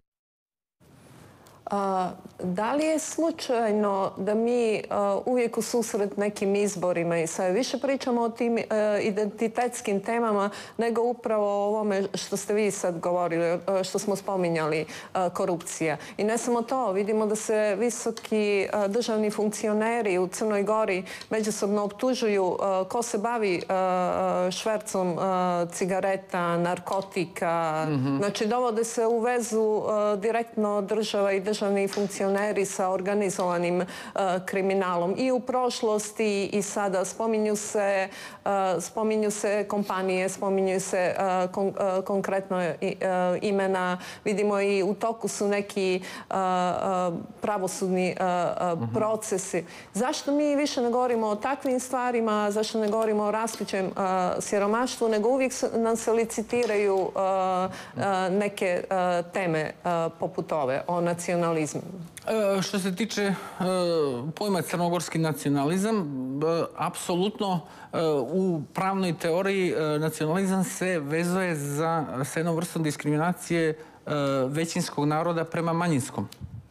Da li je slučajno da mi uvijek u susret nekim izborima i sve više pričamo o tim identitetskim temama nego upravo o ovome što ste vi sad govorili, što smo spominjali, korupcija. I ne samo to, vidimo da se visoki državni funkcioneri u Crnoj Gori međusobno optužuju ko se bavi švercom cigareta, narkotika. Znači, dovode se u vezu direktno država i državni funkcioneri sa organizovanim kriminalom. I u prošlosti i sada spominju se kompanije, spominju se konkretno imena. Vidimo i u toku su neki pravosudni procesi. Zašto mi više ne govorimo o takvim stvarima, zašto ne govorimo o rastućem siromaštvu, nego uvijek nam se licitiraju neke teme poput ove o nacionalizmu? Što se tiče pojma crnogorski nacionalizam, apsolutno u pravnoj teoriji nacionalizam se vezuje sa jednom vrstom diskriminacije većinskog naroda prema manjinskom.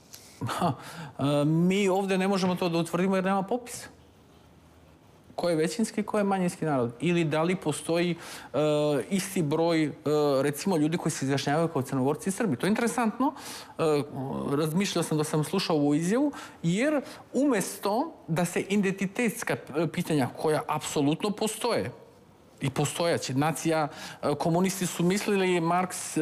Mi ovdje ne možemo to da utvrdimo jer nema popisa. Ko je većinski, ko je manjinski narod. Ili da li postoji isti broj, recimo, ljudi koji se izjašnjavaju kao Crnogorci i Srbi. To je interesantno. Razmišljao sam da sam slušao ovu izjavu, jer umjesto da se identitetska pitanja koja apsolutno postoje, i postojaće. Nacija, komunisti su mislili, Marks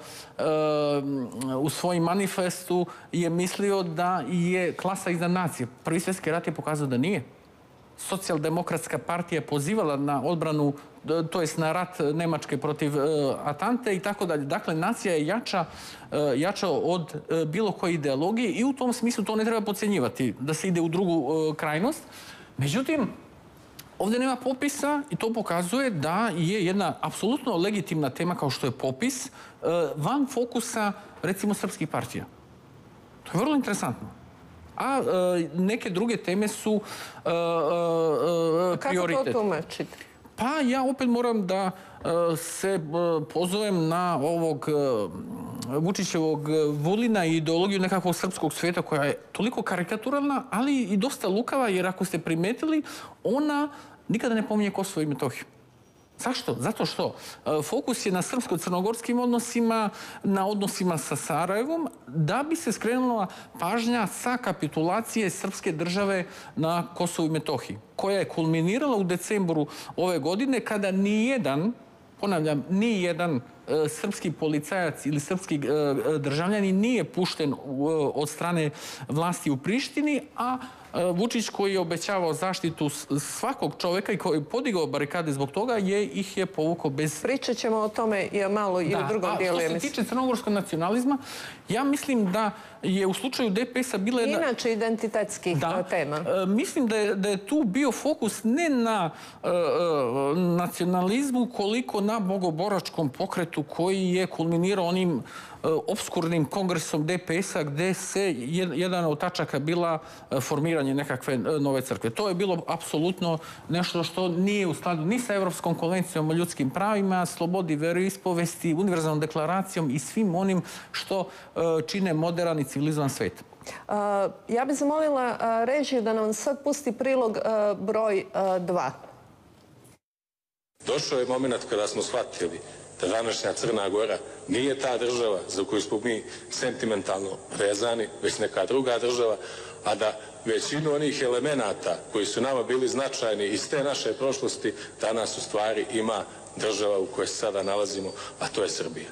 u svojim manifestu je mislio da je klasa iznad nacije. Prvi svjetski rat je pokazao da nije. Socijaldemokratska partija je pozivala na odbranu, to jest na rat Nemačke protiv Atante i tako dalje. Dakle, nacija je jača od bilo koje ideologije i u tom smislu to ne treba podcjenjivati, da se ide u drugu krajnost. Međutim, ovdje nema popisa i to pokazuje da je jedna apsolutno legitimna tema kao što je popis van fokusa, recimo, srpskih partija. To je vrlo interesantno. A neke druge teme su prioritet. Kako to tumačite? Pa ja opet moram da se pozovem na ovog Vučićevog Vulina i ideologiju nekakvog srpskog sveta koja je toliko karikaturalna, ali i dosta lukava, jer ako ste primetili, ona nikada ne pominje Kosovo i Metohiju. Zašto? Zato što fokus je na srpsko-crnogorskim odnosima, na odnosima sa Sarajevom, da bi se skrenula pažnja sa kapitulacije srpske države na Kosovu i Metohiji, koja je kulminirala u decembru ove godine, kada nijedan, ponavljam, nijedan srpski policajac ili srpski državljanin nije pušten od strane vlasti u Prištini, a Vučić, koji je obećavao zaštitu svakog čoveka i koji je podigao barikade zbog toga, je ih je povukao bez... Pričat ćemo o tome i malo i u drugom dijelu. Što se tiče crnogorskog nacionalizma, ja mislim da je u slučaju D P S-a bila jedna... Inače identitetskih tema. Mislim da je tu bio fokus ne na nacionalizmu, koliko na bogoboračkom pokretu koji je kulminirao onim obskurnim kongresom D P S-a, gde se jedan od tačaka bila formiranje nekakve nove crkve. To je bilo apsolutno nešto što nije u skladu ni sa Evropskom konvencijom o ljudskim pravima, slobodi veroispovesti, univerzalnom deklaracijom i svim onim što čine moderan i civilizovan svet. Ja bih zamolila režiju da nam sad pusti prilog broj dva. Došao je moment kada smo shvatili da današnja Crna Gora nije ta država za koju smo mi sentimentalno vezani, već neka druga država, a da većinu onih elemenata koji su nama bili značajni iz te naše prošlosti danas u stvari ima država u kojoj se sada nalazimo, a to je Srbija.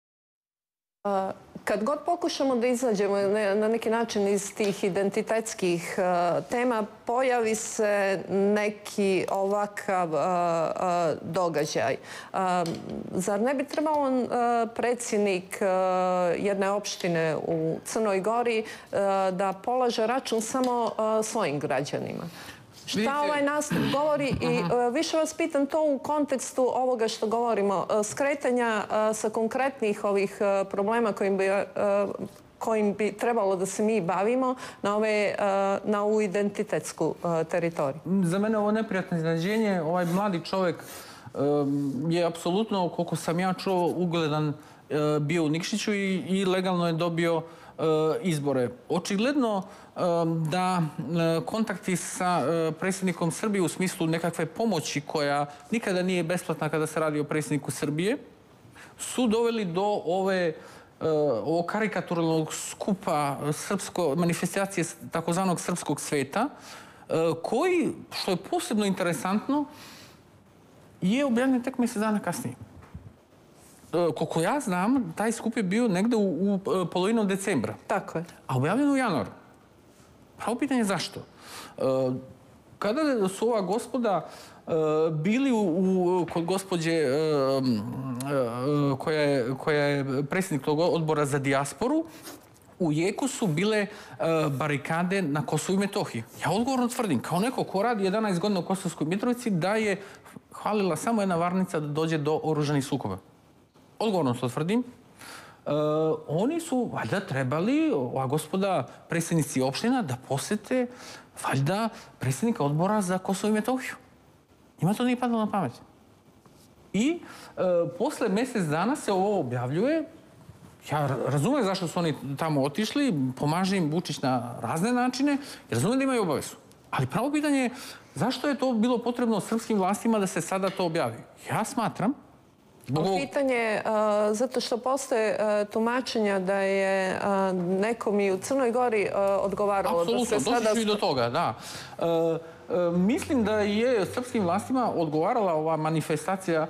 Kad god pokušamo da izađemo na neki način iz tih identitetskih tema, pojavi se neki ovakav događaj. Zar ne bi trebalo predsjednik jedne opštine u Crnoj Gori da polaže račun samo svojim građanima? Šta ovaj nastup govori i više vas pitam to u kontekstu ovoga što govorimo, skretanja sa konkretnih ovih problema kojim bi trebalo da se mi bavimo na ovu identitetsku teritoriju. Za mene ovo neprijatno iznenađenje. Ovaj mladi čovjek je apsolutno, koliko sam ja čuo, ugledan bio u Nikšiću i legalno je dobio izbore. Očigledno da kontakti sa predsjednikom Srbije u smislu nekakve pomoći koja nikada nije besplatna kada se radi o predsjedniku Srbije su doveli do ove ovog karikaturalnog skupa manifestacije takozvanog srpskog sveta koji, što je posebno interesantno, je objavljen tek mjesec dana kasnije. Koliko ja znam, taj skup je bio negde u polovinom decembra. Tako je. A objavljeno u januaru. Pravo pitanje je zašto? Kada su ova gospoda bili kod gospođe koja je predsjednik tog odbora za dijasporu, u jeku su bile barikade na Kosovu i Metohiji. Ja odgovorno tvrdim, kao neko ko radi jedanaest godina u Kosovskoj Mitrovici, da je hvalila samo jedna varnica da dođe do oružanih sukoba. Odgovorno to tvrdim. Oni su valjda trebali, ova gospoda predsjednici opština, da posete valjda predsjednika odbora za Kosovo i Metohiju. Njima to nije padalo na pamet. I posle mjesec dana se ovo objavljuje. Ja razumijem zašto su oni tamo otišli, pomaže im Vučić na razne načine i razumijem da imaju obavezu. Ali pravo pitanje je zašto je to bilo potrebno srpskim vlastima da se sada to objavi? Ja smatram Pitanje je zato što postoje tumačenja da je nekom i u Crnoj Gori odgovaralo. Apsolutno, doći ću i do toga, da. Mislim da je srpskim vlastima odgovarala ova manifestacija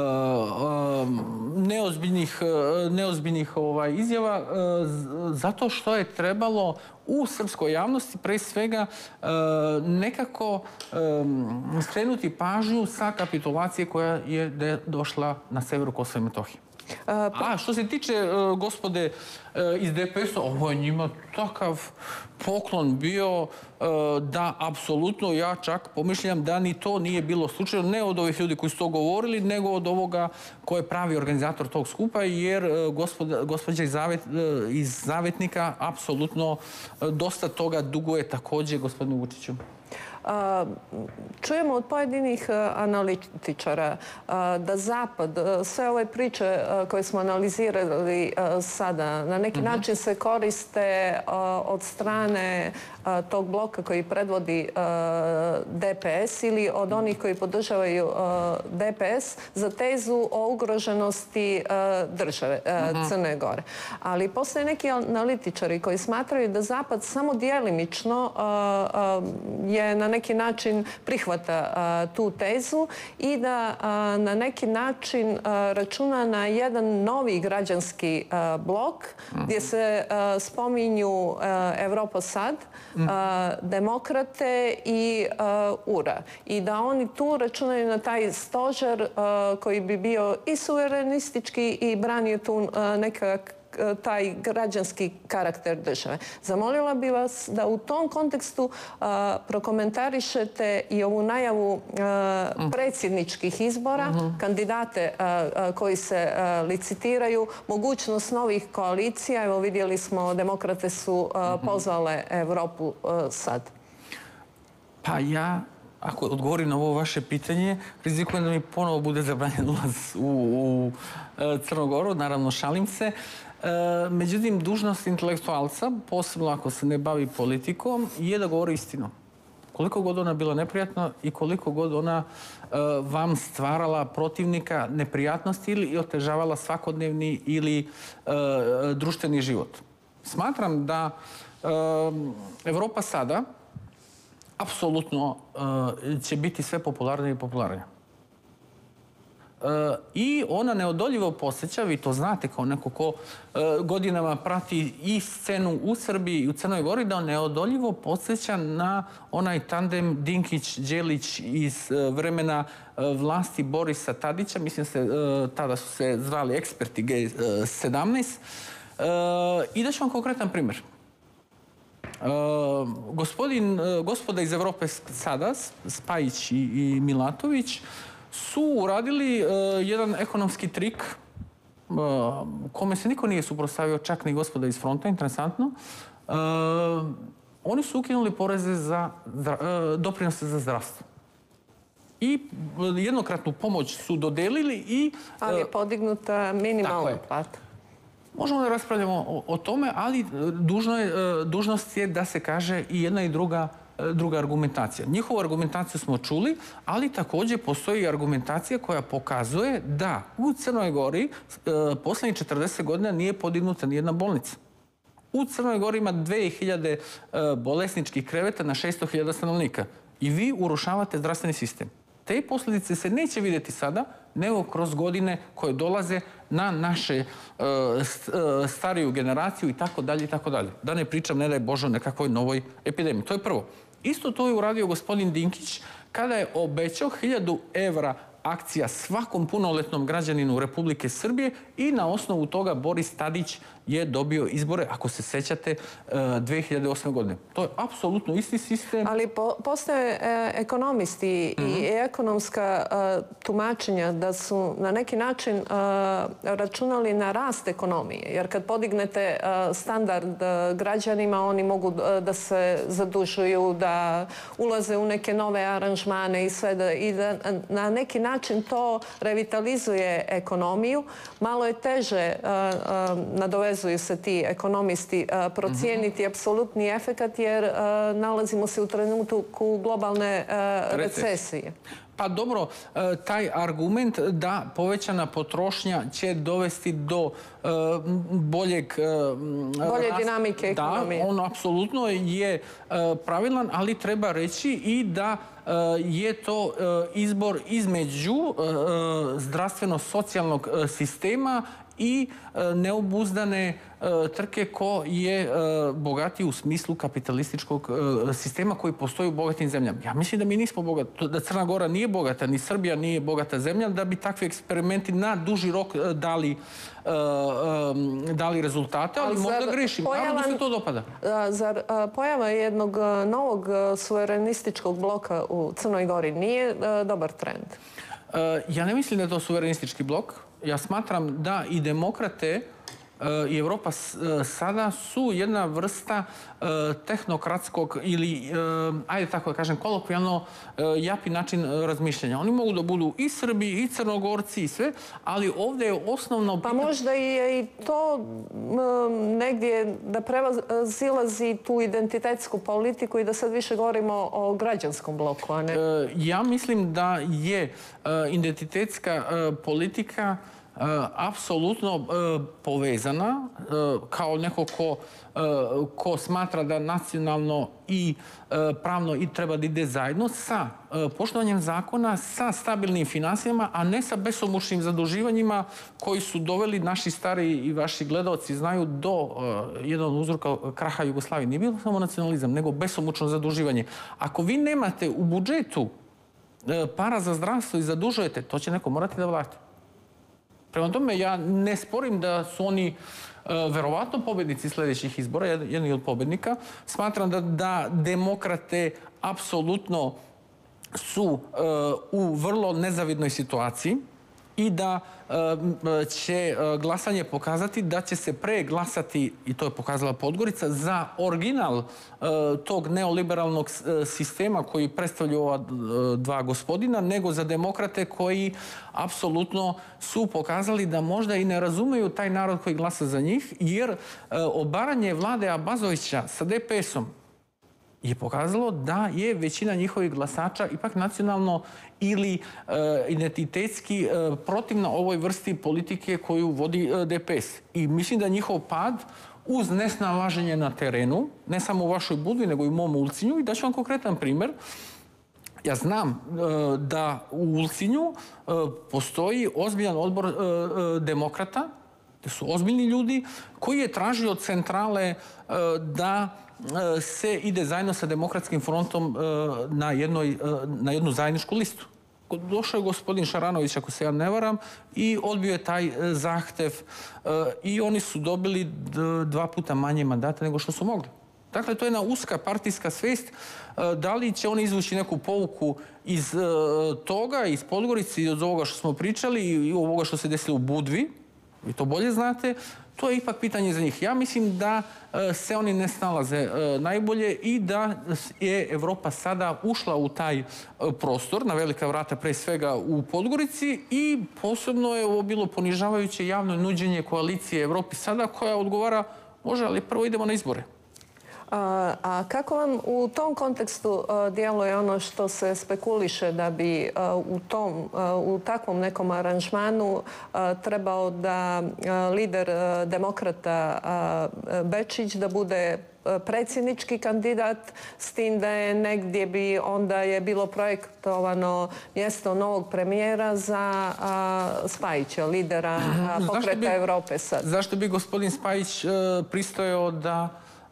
neozbiljnih izjava zato što je trebalo u srpskoj javnosti pre svega nekako skrenuti pažnju sa kapitulacije koja je došla na severu Kosova i Metohije. A što se tiče gospode iz D P S-a, ovo je njima takav poklon bio da apsolutno ja čak pomišljam da ni to nije bilo slučajno, ne od ovih ljudi koji su to govorili, nego od ovoga ko je pravi organizator tog skupa, jer gospođa iz Zavetnika apsolutno dosta toga duguje također gospodinu Vučiću. Čujemo od pojedinih analitičara da Zapad, sve ove priče koje smo analizirali sada, na neki način se koriste od strane tog bloka koji predvodi D P S ili od onih koji podržavaju D P S za tezu o ugroženosti države Crne Gore. Ali postoje neki analitičari koji smatraju da Zapad samo djelimično je na neki način prihvata tu tezu i da na neki način računa na jedan novi građanski blok gdje se spominju Evropa sad, demokrate i U R A. I da oni tu računaju na taj stožer koji bi bio i suverenistički i branio tu nekak taj građanski karakter države. Zamolila bi vas da u tom kontekstu prokomentarišete i ovu najavu predsjedničkih izbora, kandidate koji se licitiraju, mogućnost novih koalicija. Evo vidjeli smo, demokrate su pozvale Evropu sad. Pa ja, ako odgovorim na ovo vaše pitanje, rizikujem da mi ponovo bude zabranjen ulaz u Crnogoru. Naravno, šalim se. Međutim, dužnost intelektualca, posebno ako se ne bavi politikom, je da govori istinu. Koliko god ona bila neprijatna i koliko god ona vam stvarala protivnika, neprijatnosti ili otežavala svakodnevni ili društveni život. Smatram da Evropa sada apsolutno će biti sve popularnija i popularnija. I ona neodoljivo posjeća, vi to znate kao neko ko godinama prati i scenu u Srbiji i u Crnoj Gori, da on neodoljivo posjeća na onaj tandem Dinkić-Đelić iz vremena vlasti Borisa Tadića. Mislim se, tada su se zvali eksperti G sedamnaest. I da ću vam konkretan primjer. Gospodin, gospoda iz Evrope sada, Spajić i Milatović, su uradili jedan ekonomski trik kome se niko nije suprotstavio, čak ni gospoda iz fronta, interesantno. Oni su ukinuli poreze za doprinose za zdravstvo. I jednokratnu pomoć su dodelili i... Ali je podignuta minimalna plata. Možemo da raspravljamo o tome, ali dužnost je da se kaže i jedna i druga druga argumentacija. Njihovu argumentaciju smo čuli, ali također postoji argumentacija koja pokazuje da u Crnoj Gori poslednjih četrdeset godina nije podignuta nijedna bolnica. U Crnoj Gori ima dve hiljade bolesničkih kreveta na šesto hiljada stanovnika. I vi urušavate zdravstveni sistem. Te posljedice se neće vidjeti sada, nego kroz godine koje dolaze na naše stariju generaciju i tako dalje i tako dalje. Da ne pričam, ne daj Bože, o nekakvoj novoj epidemiji. To je prvo. Isto to je uradio gospodin Dinkić kada je obećao hiljadu evra akcija svakom punoletnom građaninu Republike Srbije i na osnovu toga Boris Tadić je dobio izbore, ako se sećate, dve hiljade osme. godine. To je apsolutno isti sistem. Ali postoje ekonomisti i ekonomska tumačenja da su na neki način računali na rast ekonomije. Jer kad podignete standard građanima, oni mogu da se zadužuju, da ulaze u neke nove aranžmane i sve, i da na neki način to revitalizuje ekonomiju. Malo je teže nadovezuju se ti ekonomisti procijeniti apsolutni efekat jer nalazimo se u trenutku globalne recesije. Pa dobro, taj argument da povećana potrošnja će dovesti do boljeg... Bolje dinamike ekonomije. Da, on apsolutno je pravilan, ali treba reći i da je to izbor između zdravstveno-socijalnog sistema i neobuzdane trke ko je bogatiji u smislu kapitalističkog sistema koji postoji u bogatim zemljama. Ja mislim da mi nismo bogati, da Crna Gora nije bogata, ni Srbija nije bogata zemlja, da bi takvi eksperimenti na duži rok dali, dali rezultate, ali možda grešim. Naravno se to dopada. Zar pojava jednog novog suverenističkog bloka u Crnoj Gori nije dobar trend? Ja ne mislim da je to suverenistički blok. Ja smatram da i demokrate i Evropa sada su jedna vrsta tehnokratskog ili, ajde tako da kažem, kolokvijalno japi način razmišljanja. Oni mogu da budu i Srbi, i Crnogorci, i sve, ali ovdje je osnovno... Pa možda je i to negdje da prevazilazi tu identitetsku politiku i da sad više govorimo o građanskom bloku, a ne... Ja mislim da je identitetska politika apsolutno povezana kao neko ko, ko smatra da nacionalno i pravno i treba da ide zajedno sa poštovanjem zakona, sa stabilnim financijama, a ne sa besomučnim zaduživanjima koji su doveli naši stari i vaši gledalci znaju do jednog uzroka kraha Jugoslavije. Nije bilo samo nacionalizam, nego besomučno zaduživanje. Ako vi nemate u budžetu para za zdravstvo i zadužujete, to će neko morati da vrati. Prema tome, ja ne sporim da su oni verovatno pobednici sljedećih izbora, jedni od pobednika. Smatram da, da demokrate apsolutno su u vrlo nezavidnoj situaciji i da će glasanje pokazati da će se pre glasati, i to je pokazala Podgorica, za original tog neoliberalnog sistema koji predstavljaju ova dva gospodina, nego za demokrate koji apsolutno su pokazali da možda i ne razumeju taj narod koji glasa za njih, jer obaranje vlade Abazovića sa D P S-om je pokazalo da je većina njihovih glasača ipak nacionalno ili identitetski protivna ovoj vrsti politike koju vodi D P S. I mislim da njihov pad uz nesnalaženje na terenu, ne samo u vašoj Budvi, nego i u mom Ulcinju, i daću vam konkretan primjer. Ja znam da u Ulcinju postoji ozbiljan odbor demokrata, to su ozbiljni ljudi, koji je tražio od centrale da se ide zajedno sa Demokratskim frontom na, jednoj, na jednu zajedničku listu. Došao je gospodin Šaranović, ako se ja ne varam, i odbio je taj zahtev i oni su dobili dva puta manje mandata nego što su mogli. Dakle, to je jedna uska partijska svest. Da li će oni izvući neku pouku iz toga, iz Podgorice, iz ovoga što smo pričali i ovoga što se desilo u Budvi, vi to bolje znate, to je ipak pitanje za njih. Ja mislim da se oni ne snalaze najbolje i da je Evropa sada ušla u taj prostor, na velika vrata pre svega u Podgorici, i posebno je ovo bilo ponižavajuće javno nuđenje koalicije Evropi sada koja odgovara, može, ali prvo idemo na izbore. A, a kako vam u tom kontekstu a, djeluje ono što se spekuliše da bi a, u, tom, a, u takvom nekom aranžmanu a, trebao da a, lider a, demokrata a, Bečić da bude predsjednički kandidat, s tim da je negdje bi onda je bilo projektovano mjesto novog premijera za a, Spajića, lidera a, Pokreta bi, Evrope sad? Zašto bi gospodin Spajić a, pristojao da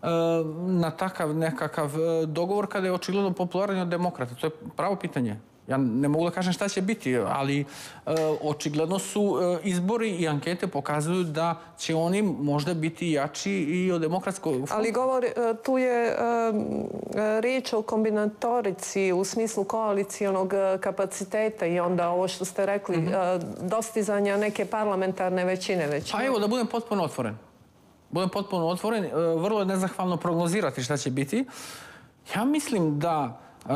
na takav nekakav dogovor kada je očigledno popularan od demokrata? To je pravo pitanje. Ja ne mogu da kažem šta će biti, ali očigledno su izbori i ankete pokazuju da će oni možda biti jači i od demokratskog... Ali govor, tu je riječ o kombinatorici u smislu koalicijonog kapaciteta i onda ovo što ste rekli, mm-hmm. dostizanja neke parlamentarne većine već. Pa evo, da budem potpuno otvoren. Budem potpuno otvoren, vrlo je nezahvalno prognozirati šta će biti. Ja mislim da uh,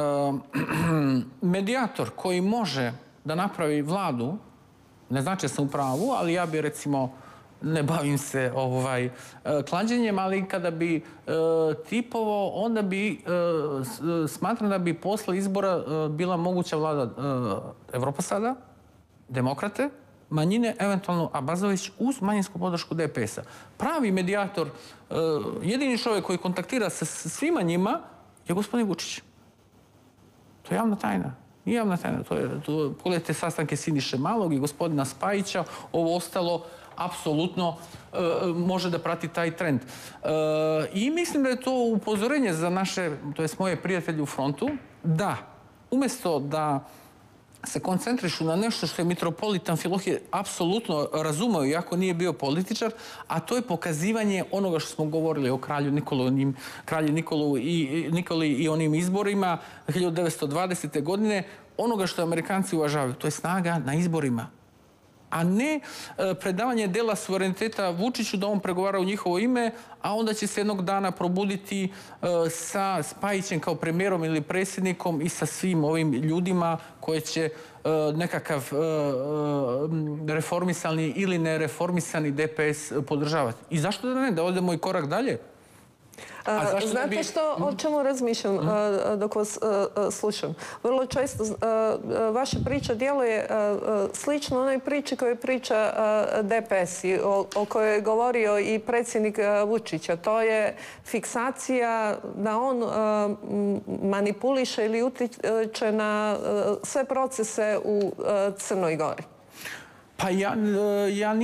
medijator koji može da napravi vladu, ne znači da sam u pravu, ali ja bi recimo, ne bavim se ovaj, klađenjem, ali kada bi uh, tipovo, onda bi, uh, smatram da bi posle izbora uh, bila moguća vlada uh, Evropa sada, demokrate, manjine, eventualno Abazović uz manjinsku podršku D P S-a. Pravi medijator, jedini čovjek koji kontaktira sa svima njima je gospodin Vučić. To je javna tajna. Nije javna tajna. To je, to, pogledajte sastanke Siniše Malog i gospodina Spajića. Ovo ostalo apsolutno e, može da prati taj trend. E, I mislim da je to upozorenje za naše, to jest moje prijatelje u frontu, da umjesto da se koncentrišu na nešto što je mitropolit Amfilohije apsolutno razumeo, iako nije bio političar, a to je pokazivanje onoga što smo govorili o kralju Nikolu, onim, kralju Nikolu i, Nikoli i onim izborima hiljadu devetsto dvadesete. godine, onoga što Amerikanci uvažavaju, to je snaga na izborima. a ne predavanje dela suvereniteta Vučiću da on pregovara u njihovo ime, a onda će se jednog dana probuditi sa Spajićem kao premijerom ili predsjednikom i sa svim ovim ljudima koje će nekakav reformisani ili nereformisani D P S podržavati. I zašto da ne? Da odemo i korak dalje. Znate što, o čemu razmišljam dok vas slušam? Vrlo često vaša priča djeluje slično onoj priči koju priča D P S i o kojoj je govorio i predsjednik Vučića. To je fiksacija da on manipuliše ili utiče na sve procese u Crnoj Gori. Pa ja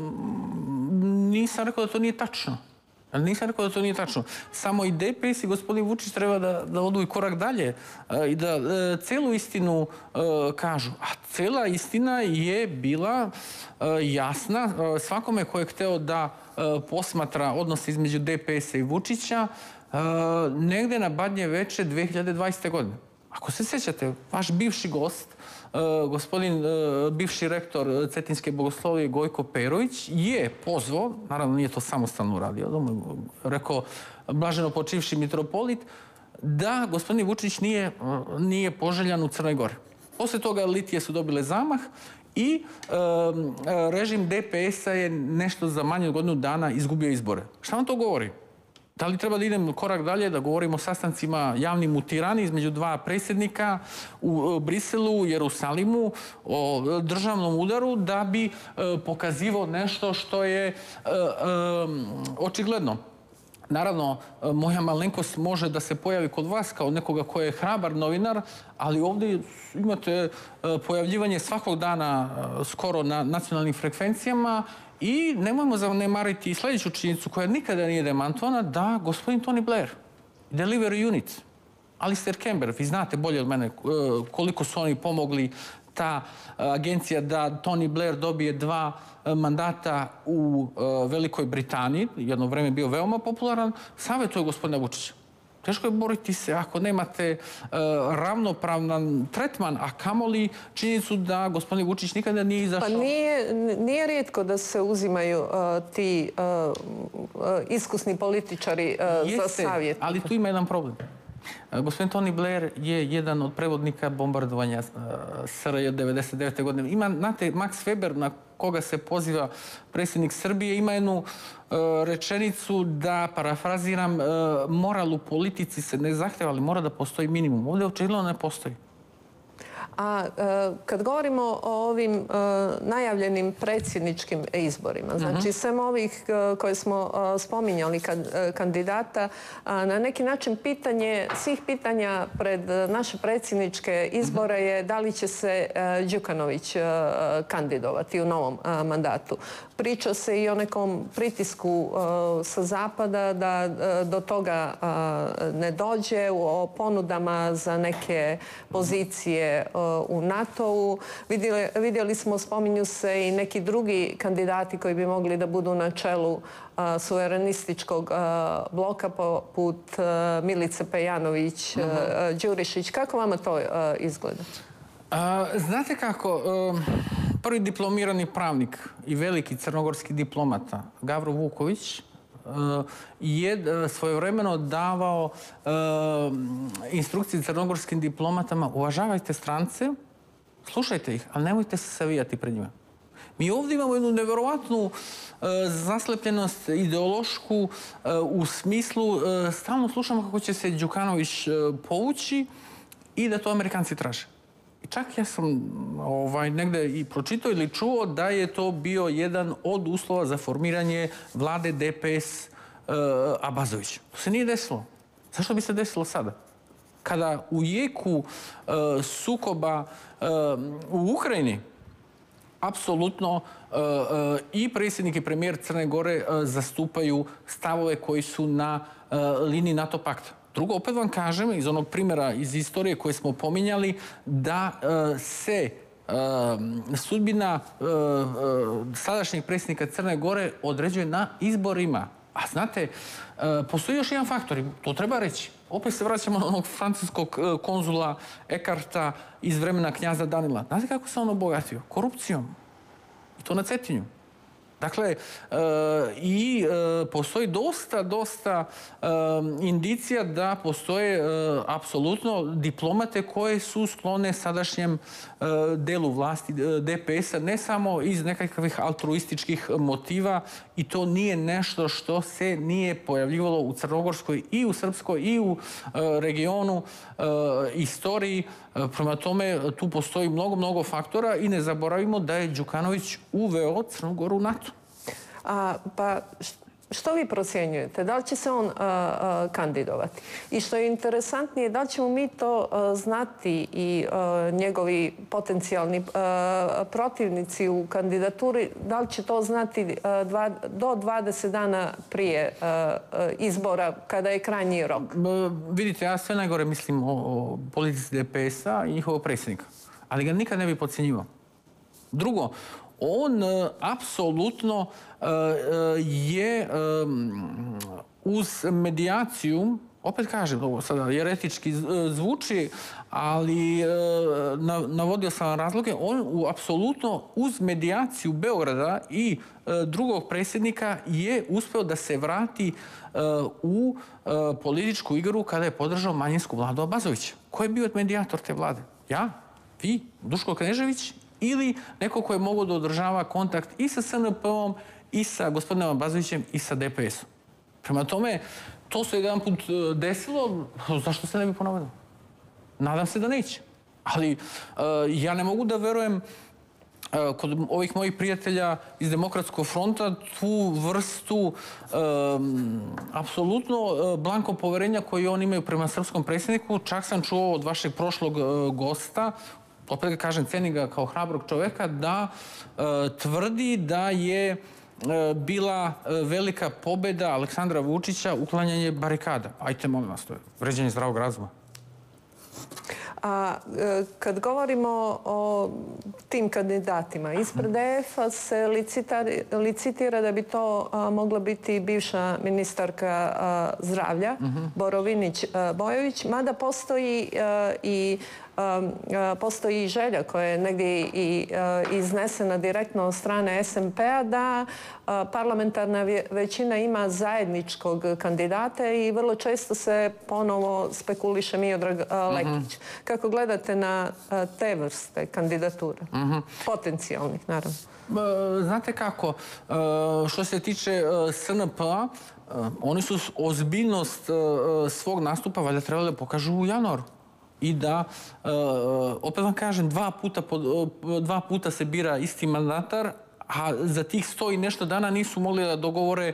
nisam rekao da to nije tačno. Nisam rekao da to nije tačno. Samo i D P S i gospodin Vučić treba da odu i korak dalje i da celu istinu kažu. A cela istina je bila jasna svakome ko je hteo da posmatra odnos između D P S-a i Vučića negde na Badnje veče dve hiljade dvadesete. godine. Ako se sjećate, vaš bivši gost, gospodin bivši rektor Cetinjske bogoslovije Gojko Perović je pozvao, naravno nije to samostalno uradio, rekao blaženo počivši mitropolit, da gospodin Vučić nije poželjan u Crnoj Gori. Posle toga litije su dobile zamah i režim D P S-a je nešto za manje od godinu dana izgubio izbore. Šta vam to govori? Da li treba da idem korak dalje, da govorimo o sastancima javnim u Tirani između dva predsjednika u Briselu, Jerusalimu, o državnom udaru, da bi pokazivao nešto što je očigledno. Naravno, moja malenkost može da se pojavi kod vas kao nekoga ko je hrabar novinar, ali ovdje imate pojavljivanje svakog dana skoro na nacionalnim frekvencijama i nemojmo zanemariti sljedeću činjenicu koja nikada nije demantovana, da gospodin Tony Blair, Delivery Unit, Alistair Campbell, vi znate bolje od mene koliko su oni pomogli, ta agencija, da Tony Blair dobije dva mandata u Velikoj Britaniji, jedno vreme je bio veoma popularan, savjetuje gospodina Vučića. Teško je boriti se ako nemate ravnopravan tretman, a kamoli činjenicu da gospodin Vučić nikada nije izašao. Pa nije rijetko da se uzimaju ti iskusni političari za savjet. Ali tu ima jedan problem. Gospodin Tony Blair je jedan od prevodnika bombardovanja S R J devedeset devete. godine. Ima, znate, Max Weber, na koga se poziva predsjednik Srbije, ima jednu rečenicu da, parafraziram, moral u politici se ne zahteva, ali mora da postoji minimum. Ovdje očigledno ne postoji. A kad govorimo o ovim najavljenim predsjedničkim izborima, znači sem ovih koje smo spominjali kandidata, na neki način pitanje, svih pitanja pred naše predsjedničke izbore je da li će se Đukanović kandidovati u novom mandatu. Priča se i o nekom pritisku sa zapada da do toga ne dođe, o ponudama za neke pozicije u NATO-u. Vidjeli smo, spominju se i neki drugi kandidati koji bi mogli da budu na čelu suverenističkog bloka poput Milice Pejanović-Đurišić. Kako vama to izgleda? Znate kako, prvi diplomirani pravnik i veliki crnogorski diplomata Gavro Vuković je svojevremeno davao instrukcije crnogorskim diplomatama: uvažavajte strance, slušajte ih, ali nemojte se savijati pred njima. Mi ovdje imamo jednu neverovatnu zaslepljenost ideološku u smislu stalno slušamo kako će se Đukanović povući i da to Amerikanci traže. I čak ja sam negde i pročitao ili čuo da je to bio jedan od uslova za formiranje vlade D P S Abazović. To se nije desilo. Zašto bi se desilo sada? Kada u jeku sukoba u Ukrajini apsolutno i predsjednik i premijer Crne Gore zastupaju stavove koji su na liniji NATO pakta. Drugo, opet vam kažem, iz onog primjera iz istorije koje smo pominjali, da se sudbina sadašnjeg predsjednika Crne Gore određuje na izborima. A znate, postoji još jedan faktor i to treba reći. Opet se vraćamo na onog francuskog konzula Ekarta iz vremena knjaza Danila. Znate kako se on obogatio? Korupcijom. I to na Cetinju. Dakle, i postoji dosta, dosta indicija da postoje apsolutno diplomate koje su sklone sadašnjem delu vlasti D P S-a, ne samo iz nekakvih altruističkih motiva, i to nije nešto što se nije pojavljivalo u Crnogorskoj i u Srpskoj i u regionu, istoriji. Prema tome, tu postoji mnogo, mnogo faktora i ne zaboravimo da je Đukanović uveo Crnogoru u NATO. A, pa što vi procjenjujete? Da li će se on a, a, kandidovati? I što je interesantnije, da li ćemo mi to a, znati i a, njegovi potencijalni a, protivnici u kandidaturi, da li će to znati a, dva, do dvadeset dana prije a, a, izbora, kada je krajnji rok? Vidite, ja sve najgore mislim o, o politici D P S-a i njihovog predsjednika, ali ga nikad ne bi podcjenjivao. Drugo, on uh, apsolutno uh, je um, uz medijaciju, opet kažem, ovo sada jeretički zvuči, ali uh, navodio sam razloge, on u, apsolutno uz medijaciju Beograda i uh, drugog predsjednika je uspeo da se vrati uh, u uh, političku igru kada je podržao manjinsku vladu Abazovića. Ko je bio medijator te vlade? Ja? Vi? Duško Knežević? Ili neko ko je mogao da održava kontakt i sa S N P-om, i sa gospodinom Abazovićem, i sa D P S-om. Prema tome, to se jedan put desilo, zašto se ne bi ponovilo? Nadam se da neće. Ali uh, ja ne mogu da verujem uh, kod ovih mojih prijatelja iz Demokratskog fronta tu vrstu um, apsolutno uh, blanko poverenja koje oni imaju prema srpskom predsjedniku. Čak sam čuo od vašeg prošlog uh, gosta, opet ga kažem, cenim ga kao hrabrog čoveka, da e, tvrdi da je e, bila e, velika pobjeda Aleksandra Vučića uklanjanje barikada. Ajte, molim vas, to je vređanje zdravog razuma. A kad govorimo o tim kandidatima, ispred D F-a se licitira da bi to mogla biti bivša ministarka zdravlja, Borovinić-Bojović, mada postoji i postoji želja koja je negdje i iznesena direktno od strane S N P-a da parlamentarna većina ima zajedničkog kandidata i vrlo često se ponovo spekuliše Miodrag Lekić. Kako gledate na te vrste kandidatura? Potencijalnih, naravno. Znate kako, što se tiče S N P-a, oni su ozbiljnost svog nastupa valjda trebali da pokažu u januaru. I da, opet vam kažem, dva puta, dva puta se bira isti mandatar, a za tih sto i nešto dana nisu mogli da dogovore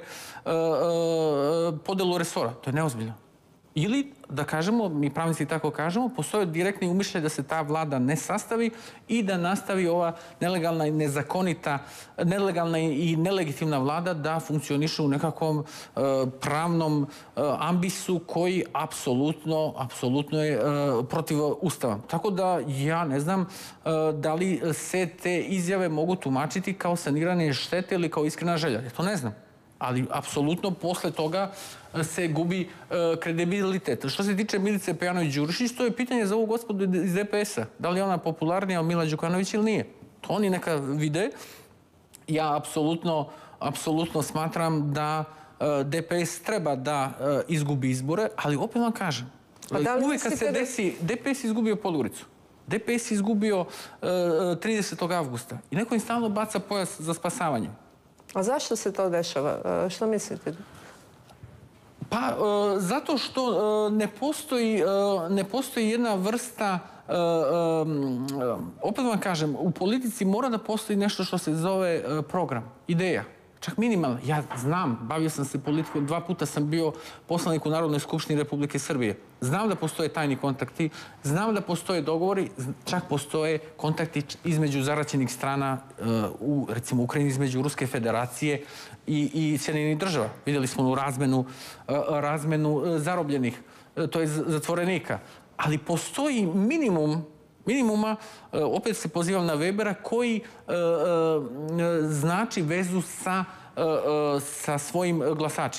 podelu resora. To je neozbiljno. Ili, da kažemo, mi pravnici tako kažemo, postoje direktni umišljaj da se ta vlada ne sastavi i da nastavi ova nelegalna i nezakonita, nelegalna i nelegitimna vlada da funkcioniše u nekakvom uh, pravnom uh, ambisu koji apsolutno, apsolutno je uh, protiv Ustava. Tako da ja ne znam uh, da li se te izjave mogu tumačiti kao saniranje štete ili kao iskrena želja. Ja to ne znam. Ali apsolutno posle toga se gubi uh, kredibilitet. Što se tiče Milice Pejanović-Đurišić, to je pitanje za ovu gospodu iz D P S-a. Da li je ona popularnija od Mila Đukanovića ili nije? To oni neka vide. Ja apsolutno, apsolutno smatram da uh, D P S treba da uh, izgubi izbore, ali opet vam kažem, uvijek kad se desi, D P S izgubio Podgoricu. D P S izgubio uh, tridesetog avgusta i neko im stalno baca pojas za spasavanje. A zašto se to dešava? Što mislite? Pa, zato što ne postoji, ne postoji jedna vrsta, opet vam kažem, u politici mora da postoji nešto što se zove program, ideja. Čak minimalno. Ja znam, bavio sam se politikom, dva puta sam bio poslanik u Narodnoj skupštini Republike Srbije. Znam da postoje tajni kontakti, znam da postoje dogovori, čak postoje kontakti između zaraćenih strana u, recimo, Ukrajini, između Ruske federacije i, i Sjedinjenih država. Vidjeli smo u razmenu, razmenu zarobljenih, to je zatvorenika. Ali postoji minimum minimuma, opet se pozivam na Webera, koji e, e, znači vezu sa, e, sa svojim glasačima.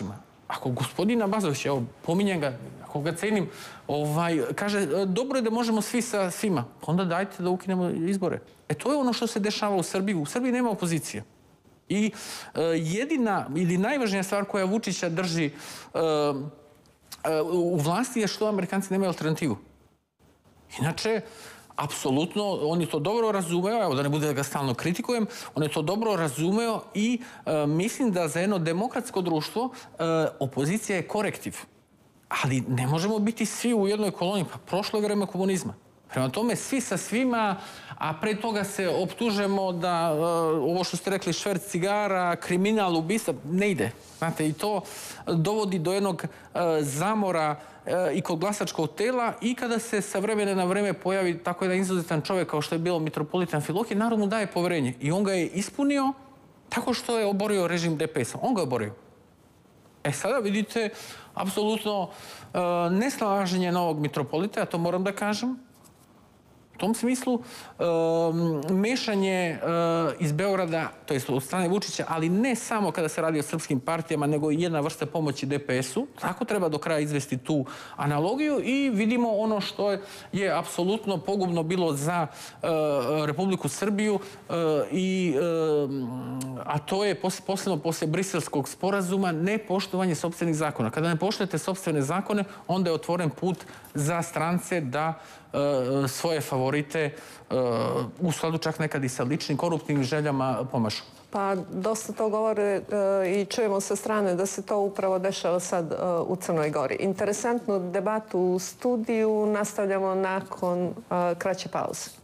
Ako gospodina Bazovića, evo, pominjem ga, ako ga cenim, ovaj, kaže, dobro je da možemo svi sa svima, pa onda dajte da ukinemo izbore. E, to je ono što se dešava u Srbiji. U Srbiji nema opozicije. I e, jedina ili najvažnija stvar koja Vučića drži e, e, u vlasti je što Amerikanci nemaju alternativu. Inače, apsolutno, on je to dobro razumeo, evo da ne bude da ga stalno kritikujem, on je to dobro razumeo i e, mislim da za jedno demokratsko društvo e, opozicija je korektiv. Ali ne možemo biti svi u jednoj koloni, pa prošlo je vreme komunizma. Prema tome, svi sa svima, a pre toga se optužemo da uh, ovo što ste rekli, šverc cigara, kriminal, ubistva, ne ide. Znate, i to dovodi do jednog uh, zamora uh, i kod glasačkog tela i kada se sa vremena na vreme pojavi tako jedan izuzetan čovjek kao što je bilo mitropolit Amfilohije, narod mu daje poverenje. I on ga je ispunio tako što je oborio režim de pe es a. On ga je oborio. E sada vidite, apsolutno uh, nesnalaženje novog mitropolita, ja to moram da kažem. U tom smislu, um, mešanje uh, iz Beograda, to je od strane Vučića, ali ne samo kada se radi o srpskim partijama, nego i jedna vrsta pomoći de pe es u. Tako treba do kraja izvesti tu analogiju i vidimo ono što je, je apsolutno pogubno bilo za uh, Republiku Srbiju, uh, i, uh, a to je pos, posebno posle Briselskog sporazuma nepoštovanje sopstvenih zakona. Kada ne poštujete sopstvene zakone, onda je otvoren put za strance da uh, svoje favorite uh, u skladu čak nekad i sa ličnim koruptivnim željama pomažu. Pa dosta to govore uh, i čujemo sa strane da se to upravo dešava sad uh, u Crnoj Gori. Interesantnu debatu u studiju nastavljamo nakon uh, kraće pauze.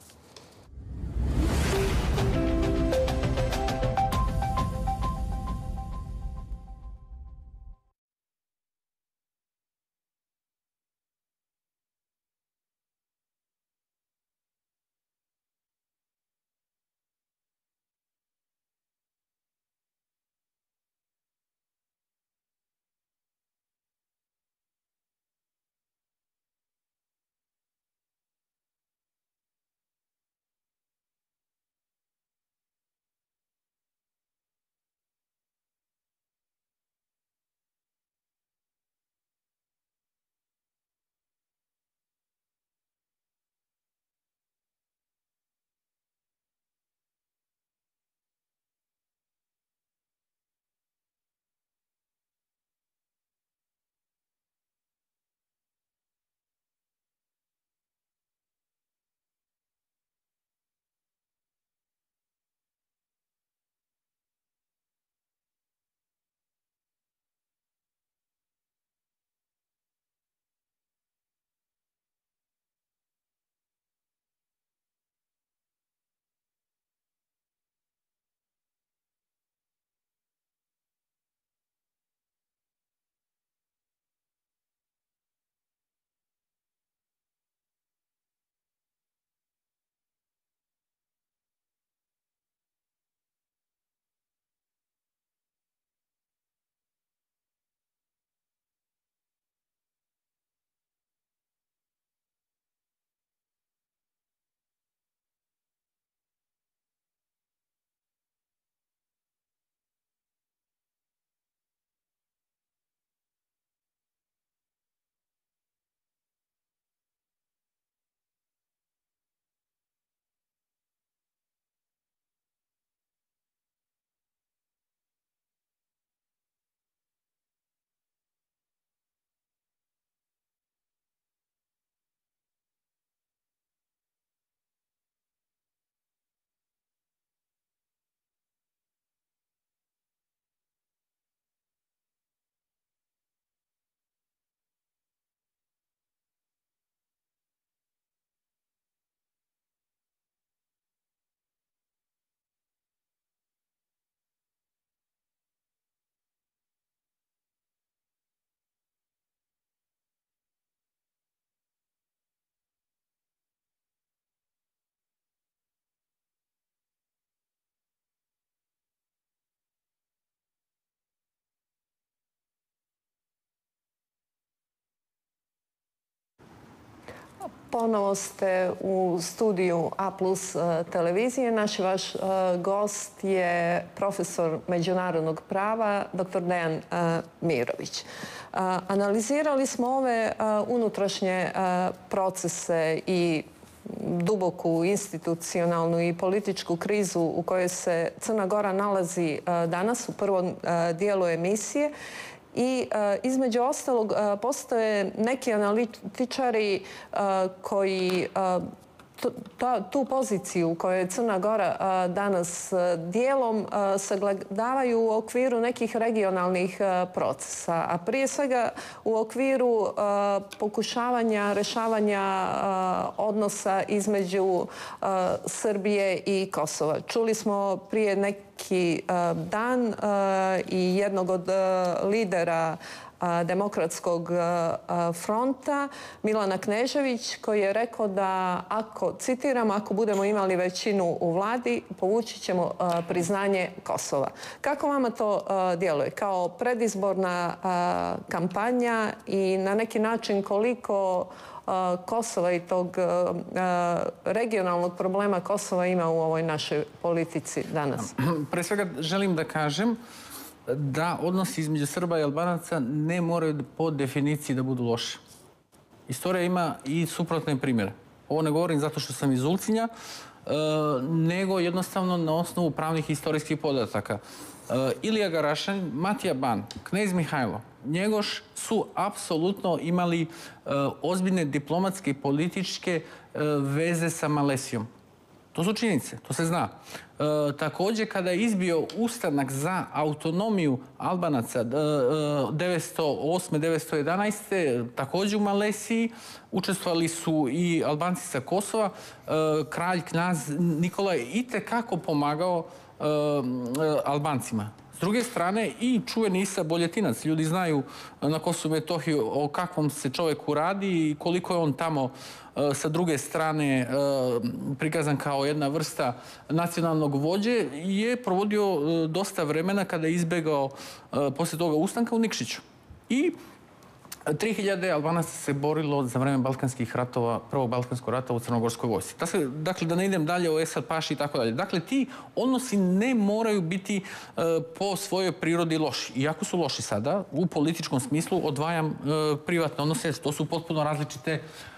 Ponovo ste u studiju A plus televizije. Naš vaš gost je profesor međunarodnog prava, doktor Dejan Mirović. Analizirali smo ove unutrašnje procese i duboku institucionalnu i političku krizu u kojoj se Crna Gora nalazi danas u prvom dijelu emisije. I između ostalog postoje neki analitičari koji tu poziciju u kojoj je Crna Gora danas dijelom sagledavaju u okviru nekih regionalnih procesa, a prije svega u okviru pokušavanja rešavanja odnosa između Srbije i Kosova. Čuli smo prije neki dan i jednog od lidera Demokratskog fronta, Milana Knežević, koji je rekao da, ako, citiram, ako budemo imali većinu u vladi, povući ćemo priznanje Kosova. Kako vama to djeluje? Kao predizborna kampanja i na neki način koliko Kosova i tog regionalnog problema Kosova ima u ovoj našoj politici danas? Pre svega želim da kažem da odnosi između Srba i Albanaca ne moraju po definiciji da budu loše. Istorija ima i suprotne primjere. Ovo ne govorim zato što sam iz Ulcinja, nego jednostavno na osnovu pravnih i istorijskih podataka. Ilija Garašanj, Matija Ban, Knez Mihajlo, Njegoš su apsolutno imali ozbiljne diplomatske i političke veze sa Malesijom. To su činjenice, to se zna. Također, kada je izbio ustanak za autonomiju Albanaca devetsto osme devetsto jedanaeste također u Malesiji, učestvovali su i Albanci sa Kosova. Kralj, knjaz Nikola je itekako pomagao Albancima. S druge strane, i čuveni Isa Boljetinac. Ljudi znaju na Kosovu i Metohiji o kakvom se čovjeku radi i koliko je on tamo sa druge strane prikazan kao jedna vrsta nacionalnog vođe, je provodio dosta vremena kada je izbegao poslije toga ustanka u Nikšiću. I tri hiljade Albanaca se borilo za vreme balkanskih ratova, prvog balkanskog rata u Crnogorskoj vojsci. Dakle, da ne idem dalje o Esad Paši i tako dalje. Dakle, ti odnosi ne moraju biti po svojoj prirodi loši. Iako su loši sada, u političkom smislu odvajam privatne odnose, to su potpuno različite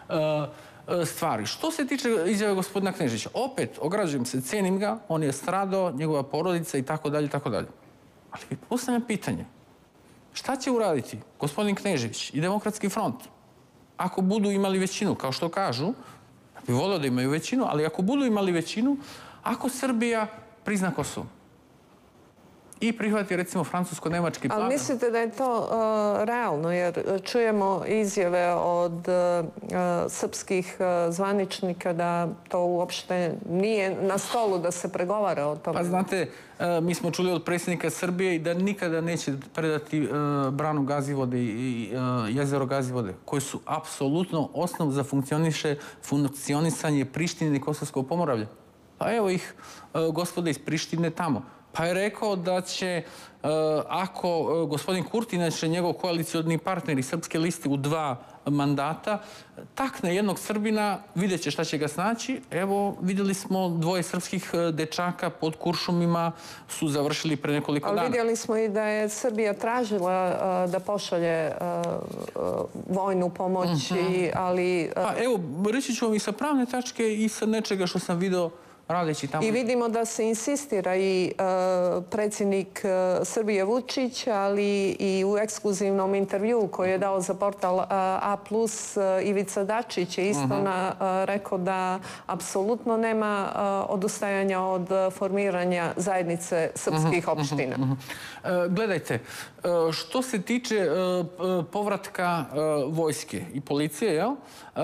stvari. Što se tiče izjave gospodina Knežića, opet ograđujem se, cenim ga, on je stradao, njegova porodica i tako dalje i tako dalje. Ali postavljam pitanje. Šta će uraditi gospodin Knežević i Demokratski front ako budu imali većinu, kao što kažu, bi volio da imaju većinu, ali ako budu imali većinu, ako Srbija prizna Kosovo i prihvati, recimo, francusko-nemački plan. Ali mislite da je to realno, jer čujemo izjave od srpskih zvaničnika da to uopšte nije na stolu da se pregovara o tome? Pa znate, mi smo čuli od predsjednika Srbije da nikada neće predati branu Gazivode i jezero Gazivode, koji su apsolutno osnov za funkcionisanje Prištine i Kosovskog pomoravlja. Pa evo ih gospode iz Prištine tamo. Pa je rekao da će, ako gospodin Kurti, znači njegov koalicioni partner iz Srpske liste u dva mandata, takne jednog Srbina, vidjet će šta će ga snaći. Evo, vidjeli smo dvoje srpskih dečaka pod kuršumima su završili pre nekoliko dana. Ali vidjeli smo i da je Srbija tražila da pošalje vojnu pomoć, ali... Pa evo, reći ću vam i sa pravne tačke i sa nečega što sam video radeći tamo. I vidimo da se insistira i predsjednik Srbije Vučić, ali i u ekskluzivnom intervju koji je dao za portal A plus, Ivica Dačić je isto rekao da apsolutno nema odustajanja od formiranja zajednice srpskih opština. Gledajte, što se tiče povratka vojske i policije, jel?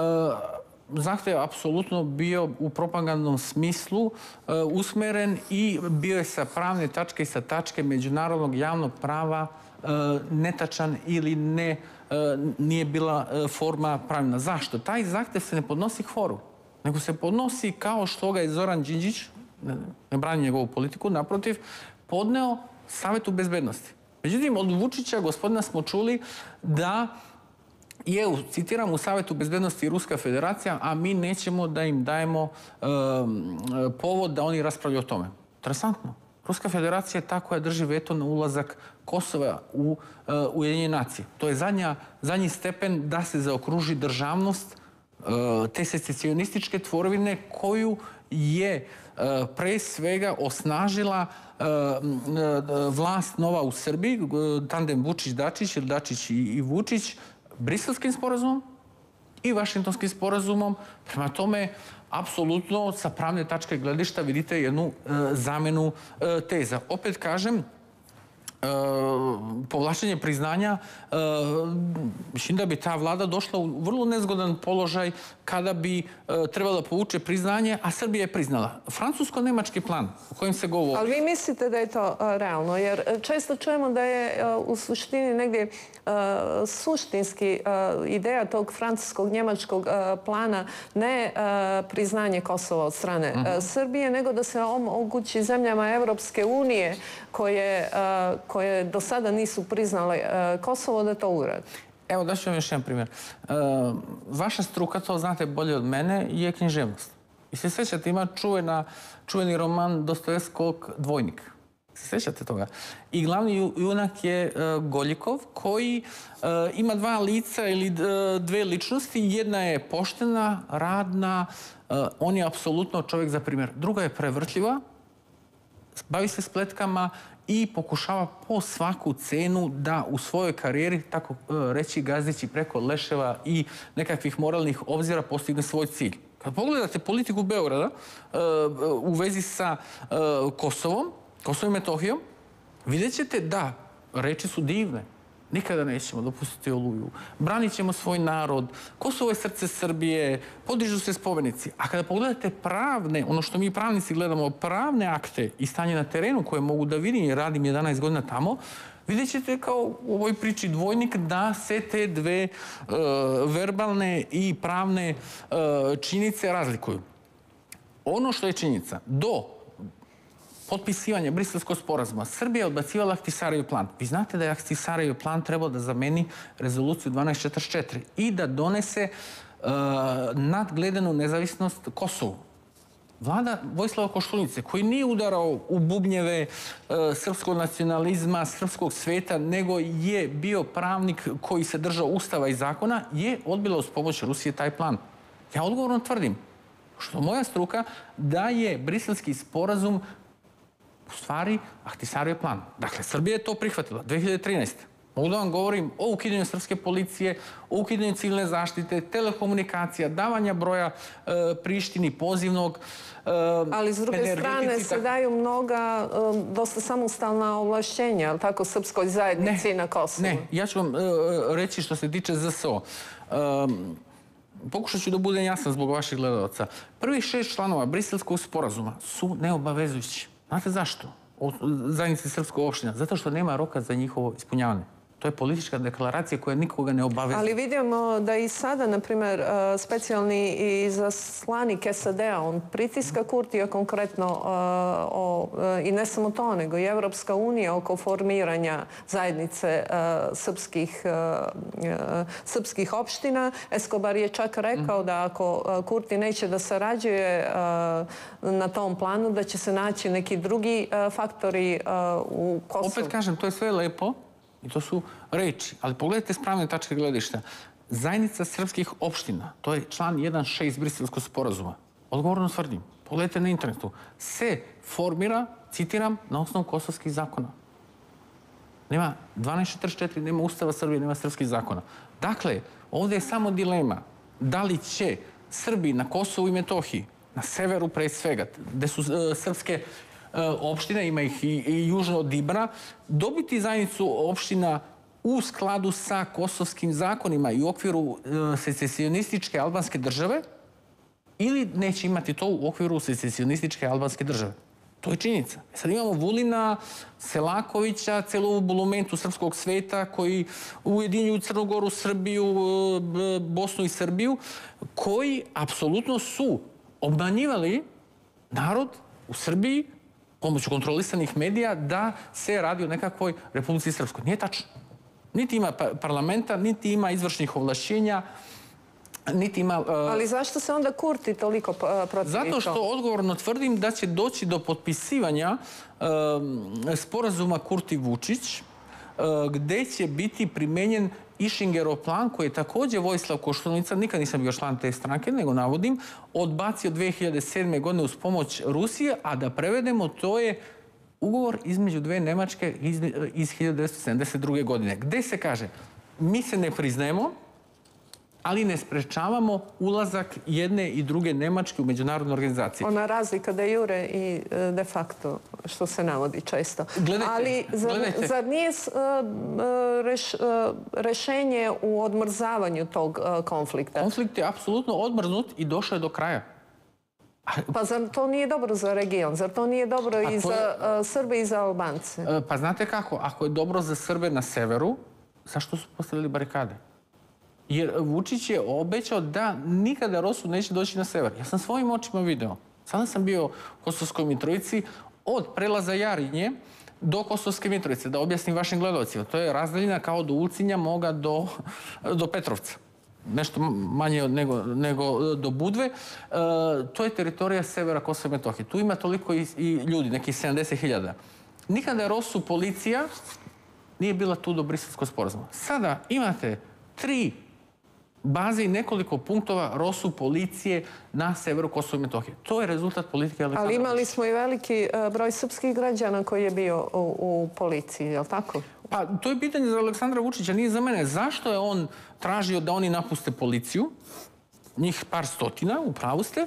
Zahtev je apsolutno bio u propagandnom smislu usmeren i bio je sa pravne tačke i sa tačke međunarodnog javnog prava netačan ili nije bila forma pravilna. Zašto? Taj zahtev se ne podnosi Hvoru, nego se podnosi kao što ga je Zoran Đinđić, ne brani njegovu politiku, naprotiv, podneo Savetu bezbednosti. Međutim, od Vučića, gospodina, smo čuli da I evo, citiram, u Savjetu bezbednosti Ruska federacija, a mi nećemo da im dajemo e, povod da oni raspravljaju o tome. Interesantno. Ruska federacija je ta koja drži veto na ulazak Kosova u e, Ujedinjene nacije. To je zadnja, zadnji stepen da se zaokruži državnost e, te secesionističke tvorevine koju je e, pre svega osnažila e, vlast nova u Srbiji, tandem Vučić-Dačić ili Dačić i, i Vučić, Briselskim sporazumom i Vašingtonskim sporazumom. Prema tome, apsolutno sa pravne tačke gledišta vidite jednu e, zamenu e, teza. Opet kažem, E, povlačenje priznanja, e, mislim da bi ta vlada došla u vrlo nezgodan položaj kada bi e, trebala povuče priznanje, a Srbija je priznala. Francusko-nemački plan o kojem se govori. Ali vi mislite da je to a, realno? Jer često čujemo da je a, u suštini negdje a, suštinski a, ideja tog francuskog-njemačkog plana ne a, priznanje Kosova od strane uh-huh. a, Srbije, nego da se omogući zemljama Evropske unije koje a, koje do sada nisu priznale uh, Kosovo, da to uradi. Evo, daću vam još jedan primjer. Uh, vaša struka, to znate bolje od mene, je književnost. I se sjećate, ima čuvena, čuveni roman Dostojevskog Dvojnik. Se sjećate toga? I glavni junak je uh, Goljikov, koji uh, ima dva lica ili uh, dve ličnosti. Jedna je poštena, radna, uh, on je apsolutno čovjek za primjer. Druga je prevrtljiva, bavi se spletkama i pokušava po svaku cenu da u svojoj karijeri, tako reći gazdeći preko leševa i nekakvih moralnih obzira, postigne svoj cilj. Kad pogledate politiku Beograda u vezi sa Kosovom, Kosovom i Metohijom, vidjet ćete da reči su divne. Nikada nećemo dopustiti oluju. Branit ćemo svoj narod. Kosovo je srce Srbije. Podižu se spomenici. A kada pogledate pravne, ono što mi pravnici gledamo, pravne akte i stanje na terenu koje mogu da vidim, jer radim jedanaest godina tamo, vidjet ćete kao u ovoj priči Dvojnik da se te dve uh, verbalne i pravne uh, činjenice razlikuju. Ono što je činjenica, do potpisivanje Briselskog sporazuma, Srbija je odbacivala Ahtisarijev plan. Vi znate da je Ahtisarijev plan trebao da zameni rezoluciju dvanaest četrdeset četiri i da donese uh, nadgledanu nezavisnost Kosovu. Vlada Vojislava Koštunice, koji nije udarao u bubnjeve uh, srpskog nacionalizma, srpskog sveta, nego je bio pravnik koji se držao ustava i zakona, je odbila uz pomoć Rusije taj plan. Ja odgovorno tvrdim, što moja struka, da je Briselski sporazum u stvari Ahtisarijev plan. Dakle, Srbija je to prihvatila dve hiljade trinaeste. Mogu da vam govorim o ukidanju srpske policije, o ukidanju civilne zaštite, telekomunikacija, davanja broja e, Prištini, pozivnog, e, ali s druge strane se daju mnoga e, dosta samostalna ovlašćenja, ali tako, srpskoj zajednici ne, na Kosovu. Ne, ja ću vam e, reći što se tiče Z S O. E, Pokušat ću da budem jasan zbog vaših gledalaca. Prvih šest članova Briselskog sporazuma su neobavezujući. Znate zašto? O zajednici srpskog opština? Zato što nema roka za njihovo ispunjavanje. To je politička deklaracija koja nikoga ne obavezuje. Ali vidimo da i sada, na primjer, specijalni izaslanik S A D-a, on pritiska Kurtija konkretno o, i ne samo to, nego i Evropska unija oko formiranja zajednice srpskih, srpskih opština. Escobar je čak rekao da ako Kurti neće da sarađuje na tom planu, da će se naći neki drugi faktori u Kosovu. Opet kažem, to je sve lepo. I to su reči. Ali pogledajte s pravne tačke gledišta. Zajednica srpskih opština, to je član jedan šest Briselskog sporazuma. Odgovorno tvrdim. Pogledajte na internetu. Se formira, citiram, na osnovu kosovskih zakona. Nema dvanaest četrdeset četiri, nema Ustava Srbije, nema srpskih zakona. Dakle, ovdje je samo dilema da li će Srbi na Kosovu i Metohiji, na severu pre svega, gde su uh, srpske opština, ima ih i, i južno od Dibra, dobiti zajednicu opština u skladu sa kosovskim zakonima i u okviru e, secesionističke albanske države ili neće imati to u okviru secesionističke albanske države. To je činjenica. Sad imamo Vulina, Selakovića, celu ovu bulumentu srpskog sveta koji ujedinjuju Crnogoru, Srbiju, Bosnu i Srbiju, koji apsolutno su obmanjivali narod u Srbiji pomoću kontrolisanih medija da se radi o nekakvoj Republici Srpskoj. Nije tačno. Niti ima parlamenta, niti ima izvršnih ovlašćenja, niti ima... Ali zašto se onda Kurti toliko protivi to? Zato što odgovorno tvrdim da će doći do potpisivanja sporazuma Kurti-Vučić, gde će biti primenjen Išingerov plan, koji je također Vojislav Koštunica, nikad nisam bio član te stranke, nego navodim, odbacio dve hiljade sedme. godine uz pomoć Rusije, a da prevedemo, to je ugovor između dve Nemačke iz hiljadu devetsto sedamdeset druge. godine. Gde se kaže, mi se ne priznajemo, ali ne sprečavamo ulazak jedne i druge Nemačke u međunarodne organizacije. Ona razlika de jure i de facto, što se navodi često. Gledajte, ali zar, gledajte. zar nije uh, reš, uh, rešenje u odmrzavanju tog uh, konflikta? Konflikt je apsolutno odmrznut i došao je do kraja. Pa zar to nije dobro za region? Zar to nije dobro A i to za je... uh, Srbe i za Albance? Uh, pa znate kako, ako je dobro za Srbe na severu, zašto su postavili barikade? Jer Vučić je obećao da nikada Rosu neće doći na sever. Ja sam svojim očima video. Sada sam bio u Kosovskoj Mitrovici od prelaza Jarinje do Kosovske Mitrovice, da objasnim vašim gledalcima. To je razdaljina kao do Ulcinja moga do, do Petrovca. Nešto manje nego, nego do Budve. E, to je teritorija severa Kosova i Metohije. Tu ima toliko i, i ljudi, nekih sedamdeset hiljada. Nikada Rosu policija nije bila tu do Briselskog sporazuma. Sada imate tri baze i nekoliko punktova Rosu policije na severu Kosova i Metohije. To je rezultat politike Aleksandra Ali imali Vučića. smo i veliki uh, broj srpskih građana koji je bio u, u policiji, je li tako? Pa, to je pitanje za Aleksandra Vučića, nije za mene. Zašto je on tražio da oni napuste policiju? Njih par stotina, u pravu ste.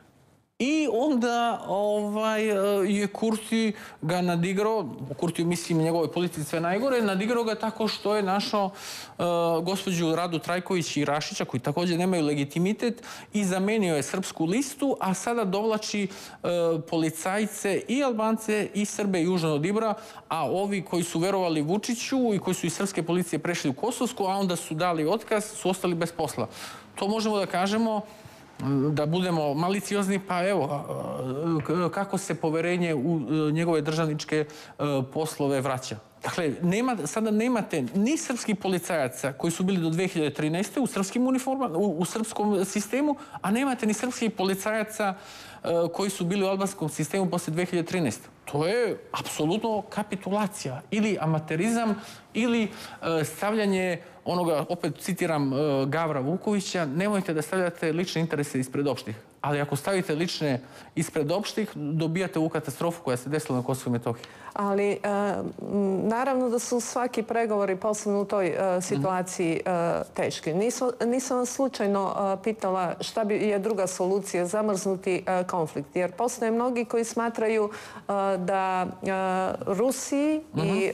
I onda ovaj, je Kurti ga nadigrao, u Kurtiju mislim njegovoj politici sve najgore, nadigrao ga tako što je našao uh, gospođu Radu Trajković i Rašića, koji također nemaju legitimitet, i zamenio je srpsku listu, a sada dovlači uh, policajce i Albance i Srbe južno od Ibra, a ovi koji su verovali Vučiću i koji su iz srpske policije prešli u Kosovsku, a onda su dali otkaz, su ostali bez posla. To možemo da kažemo, da budemo maliciozni, pa evo, kako se poverenje u njegove državničke poslove vraća. Dakle, nema, sada nemate ni srpskih policajaca koji su bili do dve hiljade trinaeste. u srpskim uniformama, u, u srpskom sistemu, a nemate ni srpskih policajaca koji su bili u albanskom sistemu posle dve hiljade trinaeste. To je apsolutno kapitulacija ili amaterizam ili stavljanje onoga, opet citiram Gavra Vukovića, nemojte da stavljate lične interese ispred opštih. Ali ako stavite lične ispred opštih, dobijate ovu katastrofu koja se desila na Kosovu i Metohiji. Ali e, naravno da su svaki pregovori, posebno u toj e, situaciji, e, teški. Nisu, nisam vas slučajno e, pitala šta bi je druga solucija, zamrznuti e, konflikt. Jer postoje mnogi koji smatraju e, da e, Rusiji uh-huh. i e,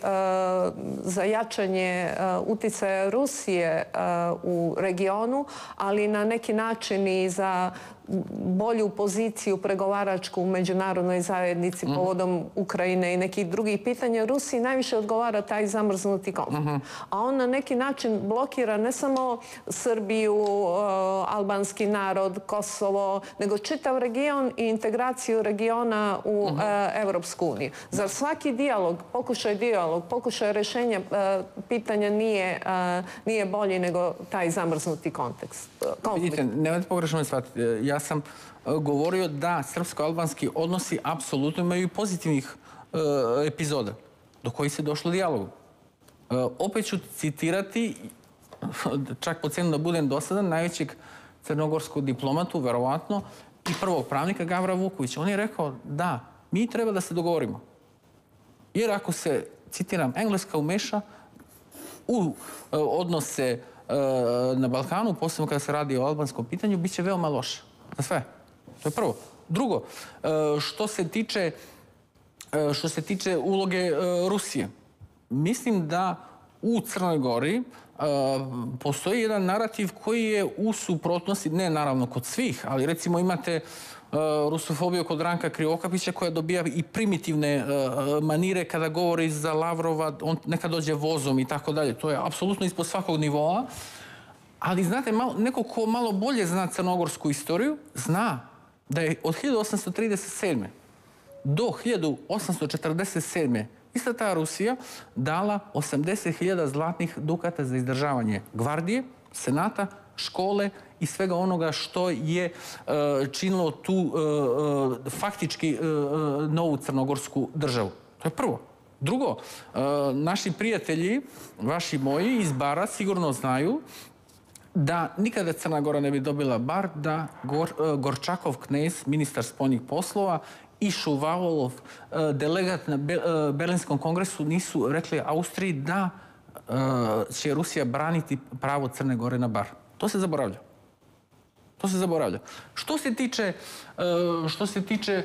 za jačanje e, uticaja Rusije e, u regionu, ali na neki način i za bolju poziciju pregovaračku u međunarodnoj zajednici mm. povodom Ukrajine i nekih drugih pitanja, Rusiji najviše odgovara taj zamrznuti konflikt. Mm-hmm. A on na neki način blokira ne samo Srbiju, uh, albanski narod, Kosovo, nego čitav region i integraciju regiona u mm-hmm. uh, Evropsku uniju. Zar svaki dijalog, pokušaj dijalog, pokušaj rešenja uh, pitanja nije, uh, nije bolji nego taj zamrznuti kontekst, uh, konflikt? Vidite, nemojte pogrešno me shvatiti. Ja sam govorio da srpsko-albanski odnosi apsolutno imaju pozitivnih e, epizoda do kojih se došlo dijalogom. E, opet ću citirati, čak po cenu da budem dosadan, najvećeg crnogorskog diplomatu, verovatno, i prvog pravnika Gavra Vukovića. On je rekao da, mi treba da se dogovorimo. Jer ako se, citiram, Engleska umeša u e, odnose e, na Balkanu, posebno kada se radi o albanskom pitanju, bit će veoma loše. Za sve. To je prvo. Drugo, što se tiče, što se tiče uloge Rusije, mislim da u Crnoj Gori postoji jedan narativ koji je u suprotnosti, ne naravno kod svih, ali recimo imate rusofobiju kod Ranka Krivokapića koja dobija i primitivne manire kada govori za Lavrova, on neka dođe vozom i tako dalje. To je apsolutno ispod svakog nivoa. Ali, znate, malo, neko ko malo bolje zna crnogorsku istoriju, zna da je od hiljadu osamsto trideset sedme do hiljadu osamsto četrdeset sedme ista ta Rusija dala osamdeset hiljada zlatnih dukata za izdržavanje gvardije, senata, škole i svega onoga što je činilo tu faktički novu crnogorsku državu. To je prvo. Drugo, naši prijatelji, vaši moji iz Bara sigurno znaju da nikada Crna Gora ne bi dobila Bar da Gorčakov knez, ministar spoljnih poslova, i Šuvalov, delegat na Berlinskom kongresu, nisu rekli Austriji da će Rusija braniti pravo Crne Gore na Bar. To se zaboravlja. To se zaboravlja. Što se tiče, što se tiče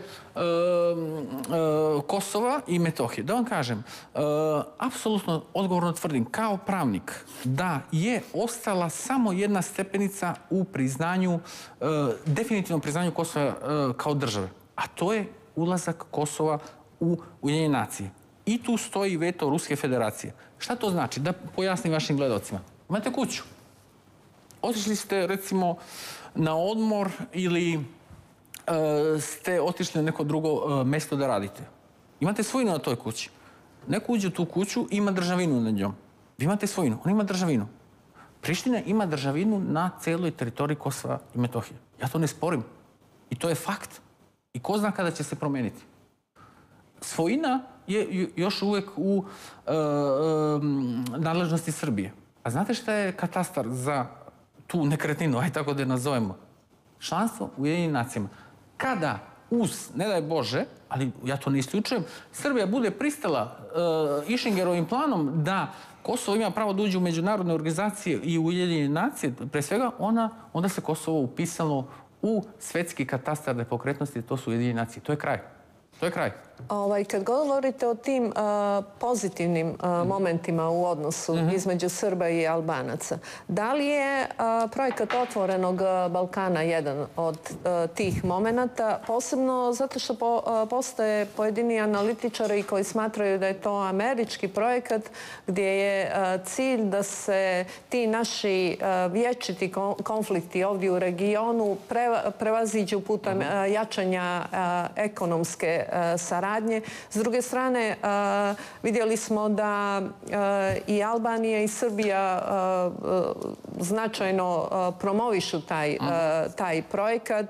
Kosova i Metohije, da vam kažem, apsolutno odgovorno tvrdim kao pravnik da je ostala samo jedna stepenica u priznanju, definitivnom priznanju Kosova kao države. A to je ulazak Kosova u Ujedinjene nacije. I tu stoji veto Ruske federacije. Šta to znači? Da pojasnim vašim gledalcima. Imate kuću. Otišli ste, recimo, na odmor ili ste otišli na neko drugo mjesto da radite. Imate svojinu na toj kući. Neko uđe u tu kuću i ima državinu nad njom. Vi imate svojinu, on ima državinu. Priština ima državinu na celoj teritoriji Kosova i Metohije. Ja to ne sporim. I to je fakt. I ko zna kada će se promeniti. Svojina je još uvijek u nadležnosti Srbije. A znate šta je katastar za tu nekretninu, aj tako da je nazovemo? Članstvo u Ujedinjenim nacijama. Kada uz, ne daj Bože, ali ja to ne isključujem, Srbija bude pristala Išingerovim planom da Kosovo ima pravo da uđe u međunarodne organizacije i u Ujedinjene nacije, pre svega, onda se Kosovo upisalo u svetski katastar nepokretnosti, to su Ujedinjene nacije. To je kraj. To je kraj. Kad govorite o tim pozitivnim momentima u odnosu između Srba i Albanaca, da li je projekat Otvorenog Balkana jedan od tih momenata, posebno zato što postoje pojedini analitičari koji smatraju da je to američki projekat gdje je cilj da se ti naši vječiti konflikti ovdje u regionu prevaziđu putem jačanja ekonomske saradnje. S druge strane, vidjeli smo da i Albanija i Srbija značajno promovišu taj projekat.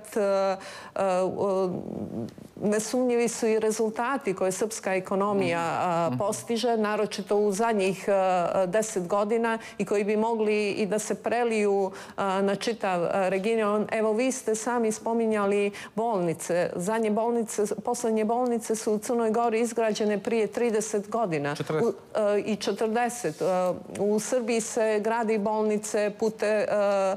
Nesumnjivi su i rezultati koje srpska ekonomija postiže, naročito u zadnjih deset godina i koji bi mogli i da se preliju na čitav region. Evo, vi ste sami spominjali bolnice. Zadnje bolnice, poslednje bolnice su u Crnoj Gori izgrađene prije trideset godina i četrdeset. U Srbiji se gradi bolnice, pute,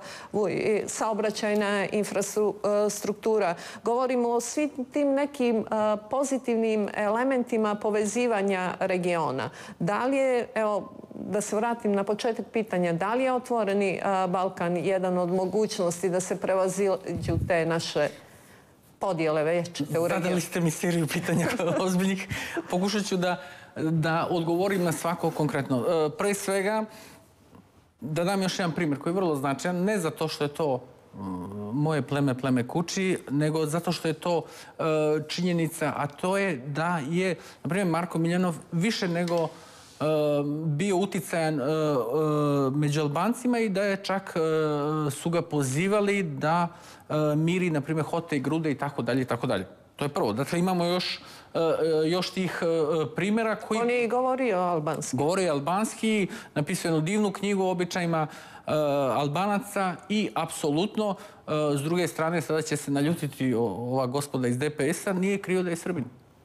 saobraćajna infrastruktura. Govorimo o svim tim nekim pozitivnim elementima povezivanja regiona. Da li je, evo, da se vratim na početak pitanja, da li je Otvoreni Balkan jedan od mogućnosti da se prevaziđu te naše podjele večete u regionu? Zadali ste mi seriju pitanja ozbiljnih. Pokušat ću da odgovorim na svako konkretno. Pre svega, da dam još jedan primjer koji je vrlo značajan, ne zato što je to moje pleme, pleme kući, nego zato što je to činjenica, a to je da je, na primjer, Marko Miljanov više nego bio uticajan među Albancima i da je čak su ga pozivali da miri, na primjer, Hote i Grude i tako dalje i tako dalje. To je prvo. Dakle, imamo još još tih primjera koji... On je i govorio albanski. Govorio albanski, napisao jednu divnu knjigu o običajima Albanaca i apsolutno, s druge strane, sada će se naljutiti ova gospoda iz D P S-a, nije krio da je Srbin.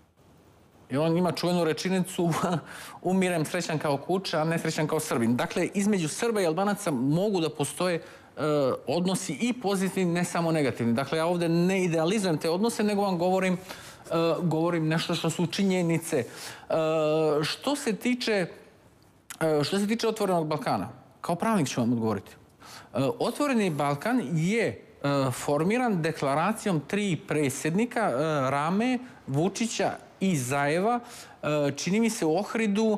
I on ima čuvenu rečenicu umirem srećan kao kuća, a ne srećan kao Srbin. Dakle, između Srba i Albanaca mogu da postoje odnosi i pozitivni, ne samo negativni. Dakle, ja ovdje ne idealizujem te odnose, nego vam govorim govorim nešto što su činjenice. Što se tiče što se tiče Otvorenog Balkana, kao pravnik ću vam odgovoriti. Otvoreni Balkan je formiran deklaracijom tri predsjednika, Rame, Vučića i Zajeva, čini mi se u Ohridu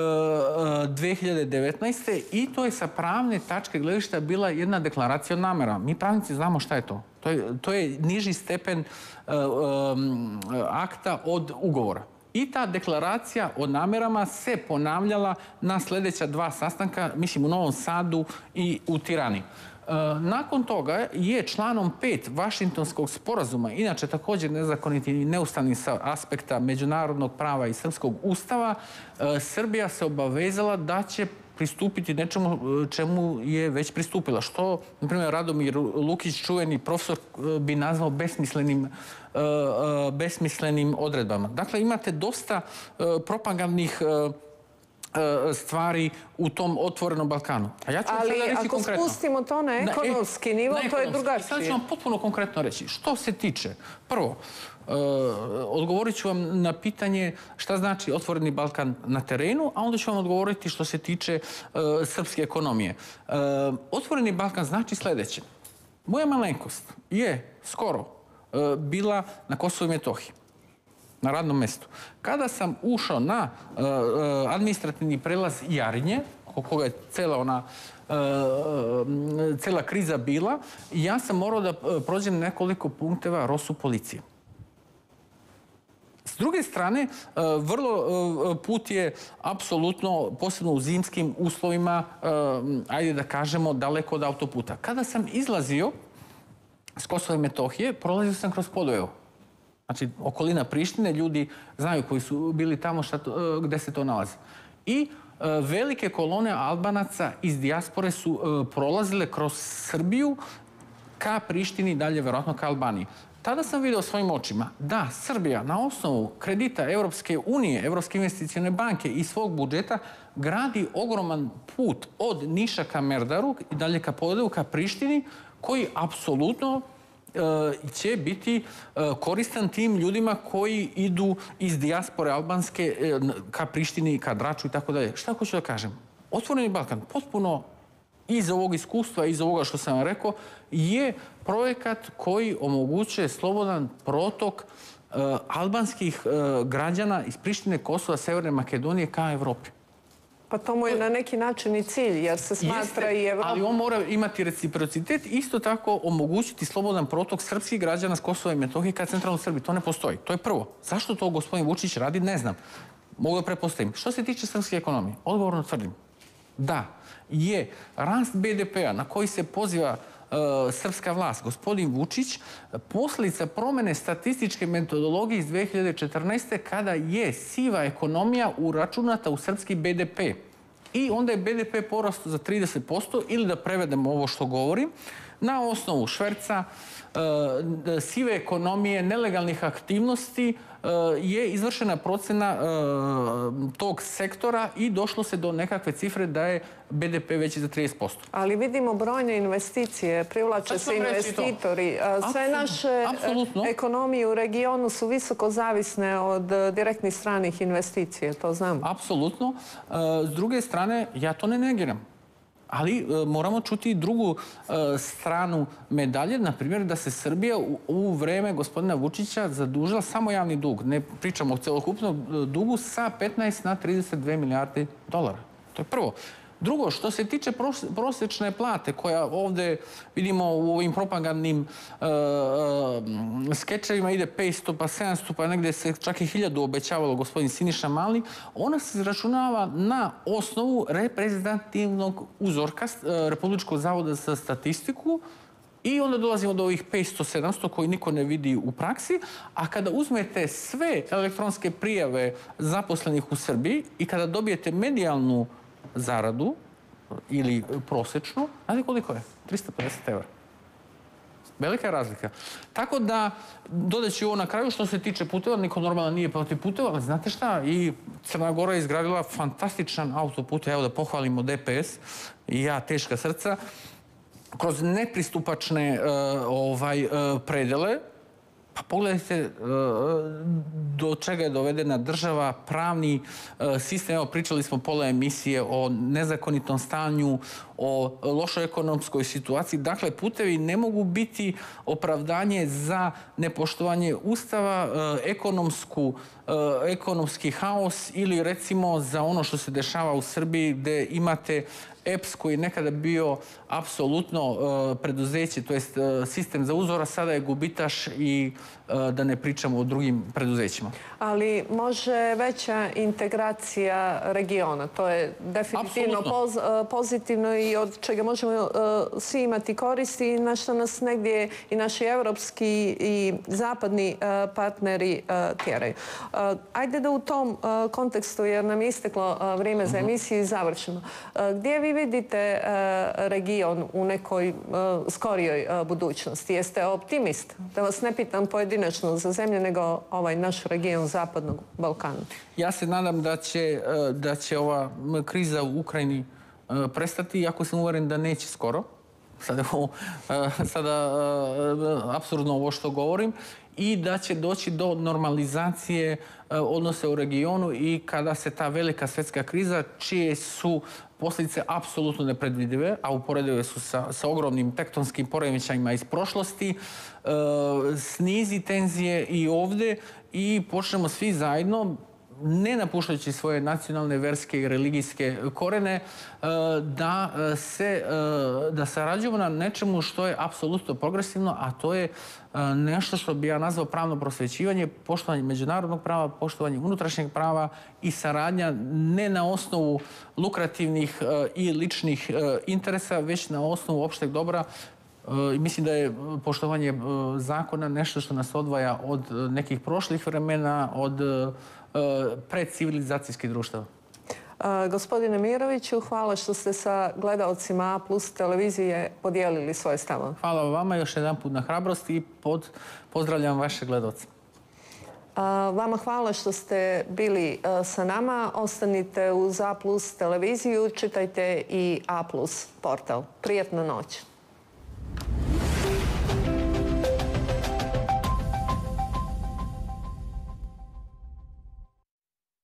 dve hiljade devetnaeste. i to je sa pravne tačke gledišta bila jedna deklaracija od namera. Mi pravnici znamo šta je to. To je niži stepen akta od ugovora. I ta deklaracija o namerama se ponavljala na sljedeća dva sastanka, mislim u Novom Sadu i u Tirani. Nakon toga je članom pet Vašingtonskog sporazuma, inače također nezakoniti i neustavni sa aspekta međunarodnog prava i srpskog ustava, Srbija se obavezala da će pristupiti nečemu čemu je već pristupila. Što, na primjer, Radomir Lukić, čuveni profesor, bi nazvao besmislenim, besmislenim odredbama. Dakle, imate dosta propagandnih stvari u tom otvorenom Balkanu. A ja ću Ali sada reći ako konkretno, spustimo to na ekonomski na, nivo, na to je drugačije. Sada ću vam potpuno konkretno reći. Što se tiče, prvo, uh, odgovorit ću vam na pitanje šta znači otvoreni Balkan na terenu, a onda ću vam odgovoriti što se tiče uh, srpske ekonomije. Uh, otvoreni Balkan znači sljedeće. Moja malenkost je skoro uh, bila na Kosovu i Metohiji, na radnom mjestu. Kada sam ušao na uh, administrativni prelaz Jarinje, oko koga je cela ona uh, cela kriza bila, ja sam morao da prođem nekoliko punkteva rosu policije. S druge strane, uh, vrlo uh, put je apsolutno, posebno u zimskim uslovima, uh, ajde da kažemo, daleko od autoputa. Kada sam izlazio s Kosova i Metohije, prolazio sam kroz Podujevo. Znači, okolina Prištine, ljudi znaju koji su bili tamo šta to, gde se to nalazi. I e, velike kolone Albanaca iz dijaspore su e, prolazile kroz Srbiju ka Prištini, dalje verovatno ka Albaniji. Tada sam vidio svojim očima da Srbija na osnovu kredita Evropske unije, Evropske investicione banke i svog budžeta gradi ogroman put od Niša ka Merdaru i dalje ka Podujevu, ka Prištini, koji apsolutno će biti koristan tim ljudima koji idu iz dijaspore albanske ka Prištini, ka Draču i tako dalje. Šta hoću da kažem? Otvoreni Balkan, potpuno iz ovog iskustva, iz ovoga što sam vam rekao, je projekat koji omogućuje slobodan protok albanskih građana iz Prištine, Kosova, Severne Makedonije ka Evropi. Pa to mu je na neki način i cilj, jer se smatra i Evropa. Ali on mora imati reciprocitet, isto tako omogućiti slobodan protok srpskih građana s Kosova i Metohije ka centralnoj Srbiji. To ne postoji. To je prvo. Zašto to gospodin Vučić radi, ne znam. Mogu da pretpostavim. Što se tiče srpske ekonomije, odgovorno tvrdim da je rast be de pe a na koji se poziva srpska vlast, gospodin Vučić, posljedica promene statističke metodologije iz dve hiljade četrnaeste. kada je siva ekonomija uračunata u srpski be de pe. I onda je be de pe porastao za trideset posto, ili da prevedemo ovo što govorim, na osnovu šverca, sive ekonomije, nelegalnih aktivnosti je izvršena procena tog sektora i došlo se do nekakve cifre da je be de pe veći za trideset posto. Ali vidimo brojne investicije, privlače se investitori. Sve naše ekonomije u regionu su visoko zavisne od direktnih stranih investicija, to znam. Apsolutno. S druge strane, ja to ne negiram. Ali moramo čuti i drugu stranu medalje, na primjer da se Srbija u vreme gospodina Vučića zadužila samo javni dug, ne pričamo o celokupnom dugu, sa petnaest na trideset dve milijarde dolara. To je prvo. Drugo, što se tiče prosječne plate, koja ovdje vidimo u ovim propagandnim skečevima ide petsto, pa sedamsto, pa negdje se čak i hiljadu obećavalo gospodin Siniša Mali, ona se izračunava na osnovu reprezentativnog uzorka Republičkog zavoda za statistiku i onda dolazimo do ovih petsto sedamsto koji niko ne vidi u praksi, a kada uzmete sve elektronske prijave zaposlenih u Srbiji i kada dobijete medijalnu zaradu ili prosječnu, znate koliko je? trista pedeset evra. Velika je razlika. Tako da, dodaći ovo na kraju, što se tiče puteva, niko normalno nije protiv puteva, ali znate šta? I Crna Gora je izgradila fantastičan autoput, evo da pohvalimo de pe es i ja, teška srca, kroz nepristupačne ovaj, predele. Pa pogledajte do čega je dovedena država, pravni sistem. Evo, pričali smo pola emisije o nezakonitom stanju, o lošoj ekonomskoj situaciji. Dakle, putevi ne mogu biti opravdanje za nepoštovanje Ustava, ekonomsku, ekonomski haos ili recimo za ono što se dešava u Srbiji gde imate E P S koji je nekada bio apsolutno preduzeće, to jest sistem za uzor, a sada je gubitaš i da ne pričamo o drugim preduzećima. Ali može veća integracija regiona. To je definitivno pozitivno i od čega možemo svi imati koristi i na što nas negdje i naši evropski i zapadni partneri tjeraju. Ajde da u tom kontekstu, jer nam je isteklo vrijeme za emisiju, i završimo. Gdje vi vidite region u nekoj skorijoj budućnosti? Jeste optimist? Da vas ne pitam pojedinačno za zemlje, nego ovaj naš region Zapadnog Balkana. Ja se nadam da će ova kriza u Ukrajini prestati, iako sam uveren da neće skoro. Sada apsurdno ovo što govorim. I da će doći do normalizacije odnose u regionu i kada se ta velika svjetska kriza, čije su posljedice apsolutno nepredvidive, a uporedive su sa ogromnim tektonskim poremećajima iz prošlosti, snizi tenzije i ovdje i počnemo svi zajedno, ne napuštajući svoje nacionalne, verske i religijske korene, da sarađujemo na nečemu što je apsolutno progresivno, a to je nešto što bi ja nazvao pravno prosvećivanje, poštovanje međunarodnog prava, poštovanje unutrašnjeg prava i saradnja ne na osnovu lukrativnih i ličnih interesa, već na osnovu opšteg dobra. Mislim da je poštovanje zakona nešto što nas odvaja od nekih prošlih vremena, od predcivilizacijskih društava. Gospodine Miroviću, hvala što ste sa gledaocima A plus televizije podijelili svoje stavove. Hvala vama još jedan put na hrabrosti i pozdravljam vaše gledaoce. Vama hvala što ste bili sa nama. Ostanite uz A plus televiziju, čitajte i A plus portal. Prijetnu noć.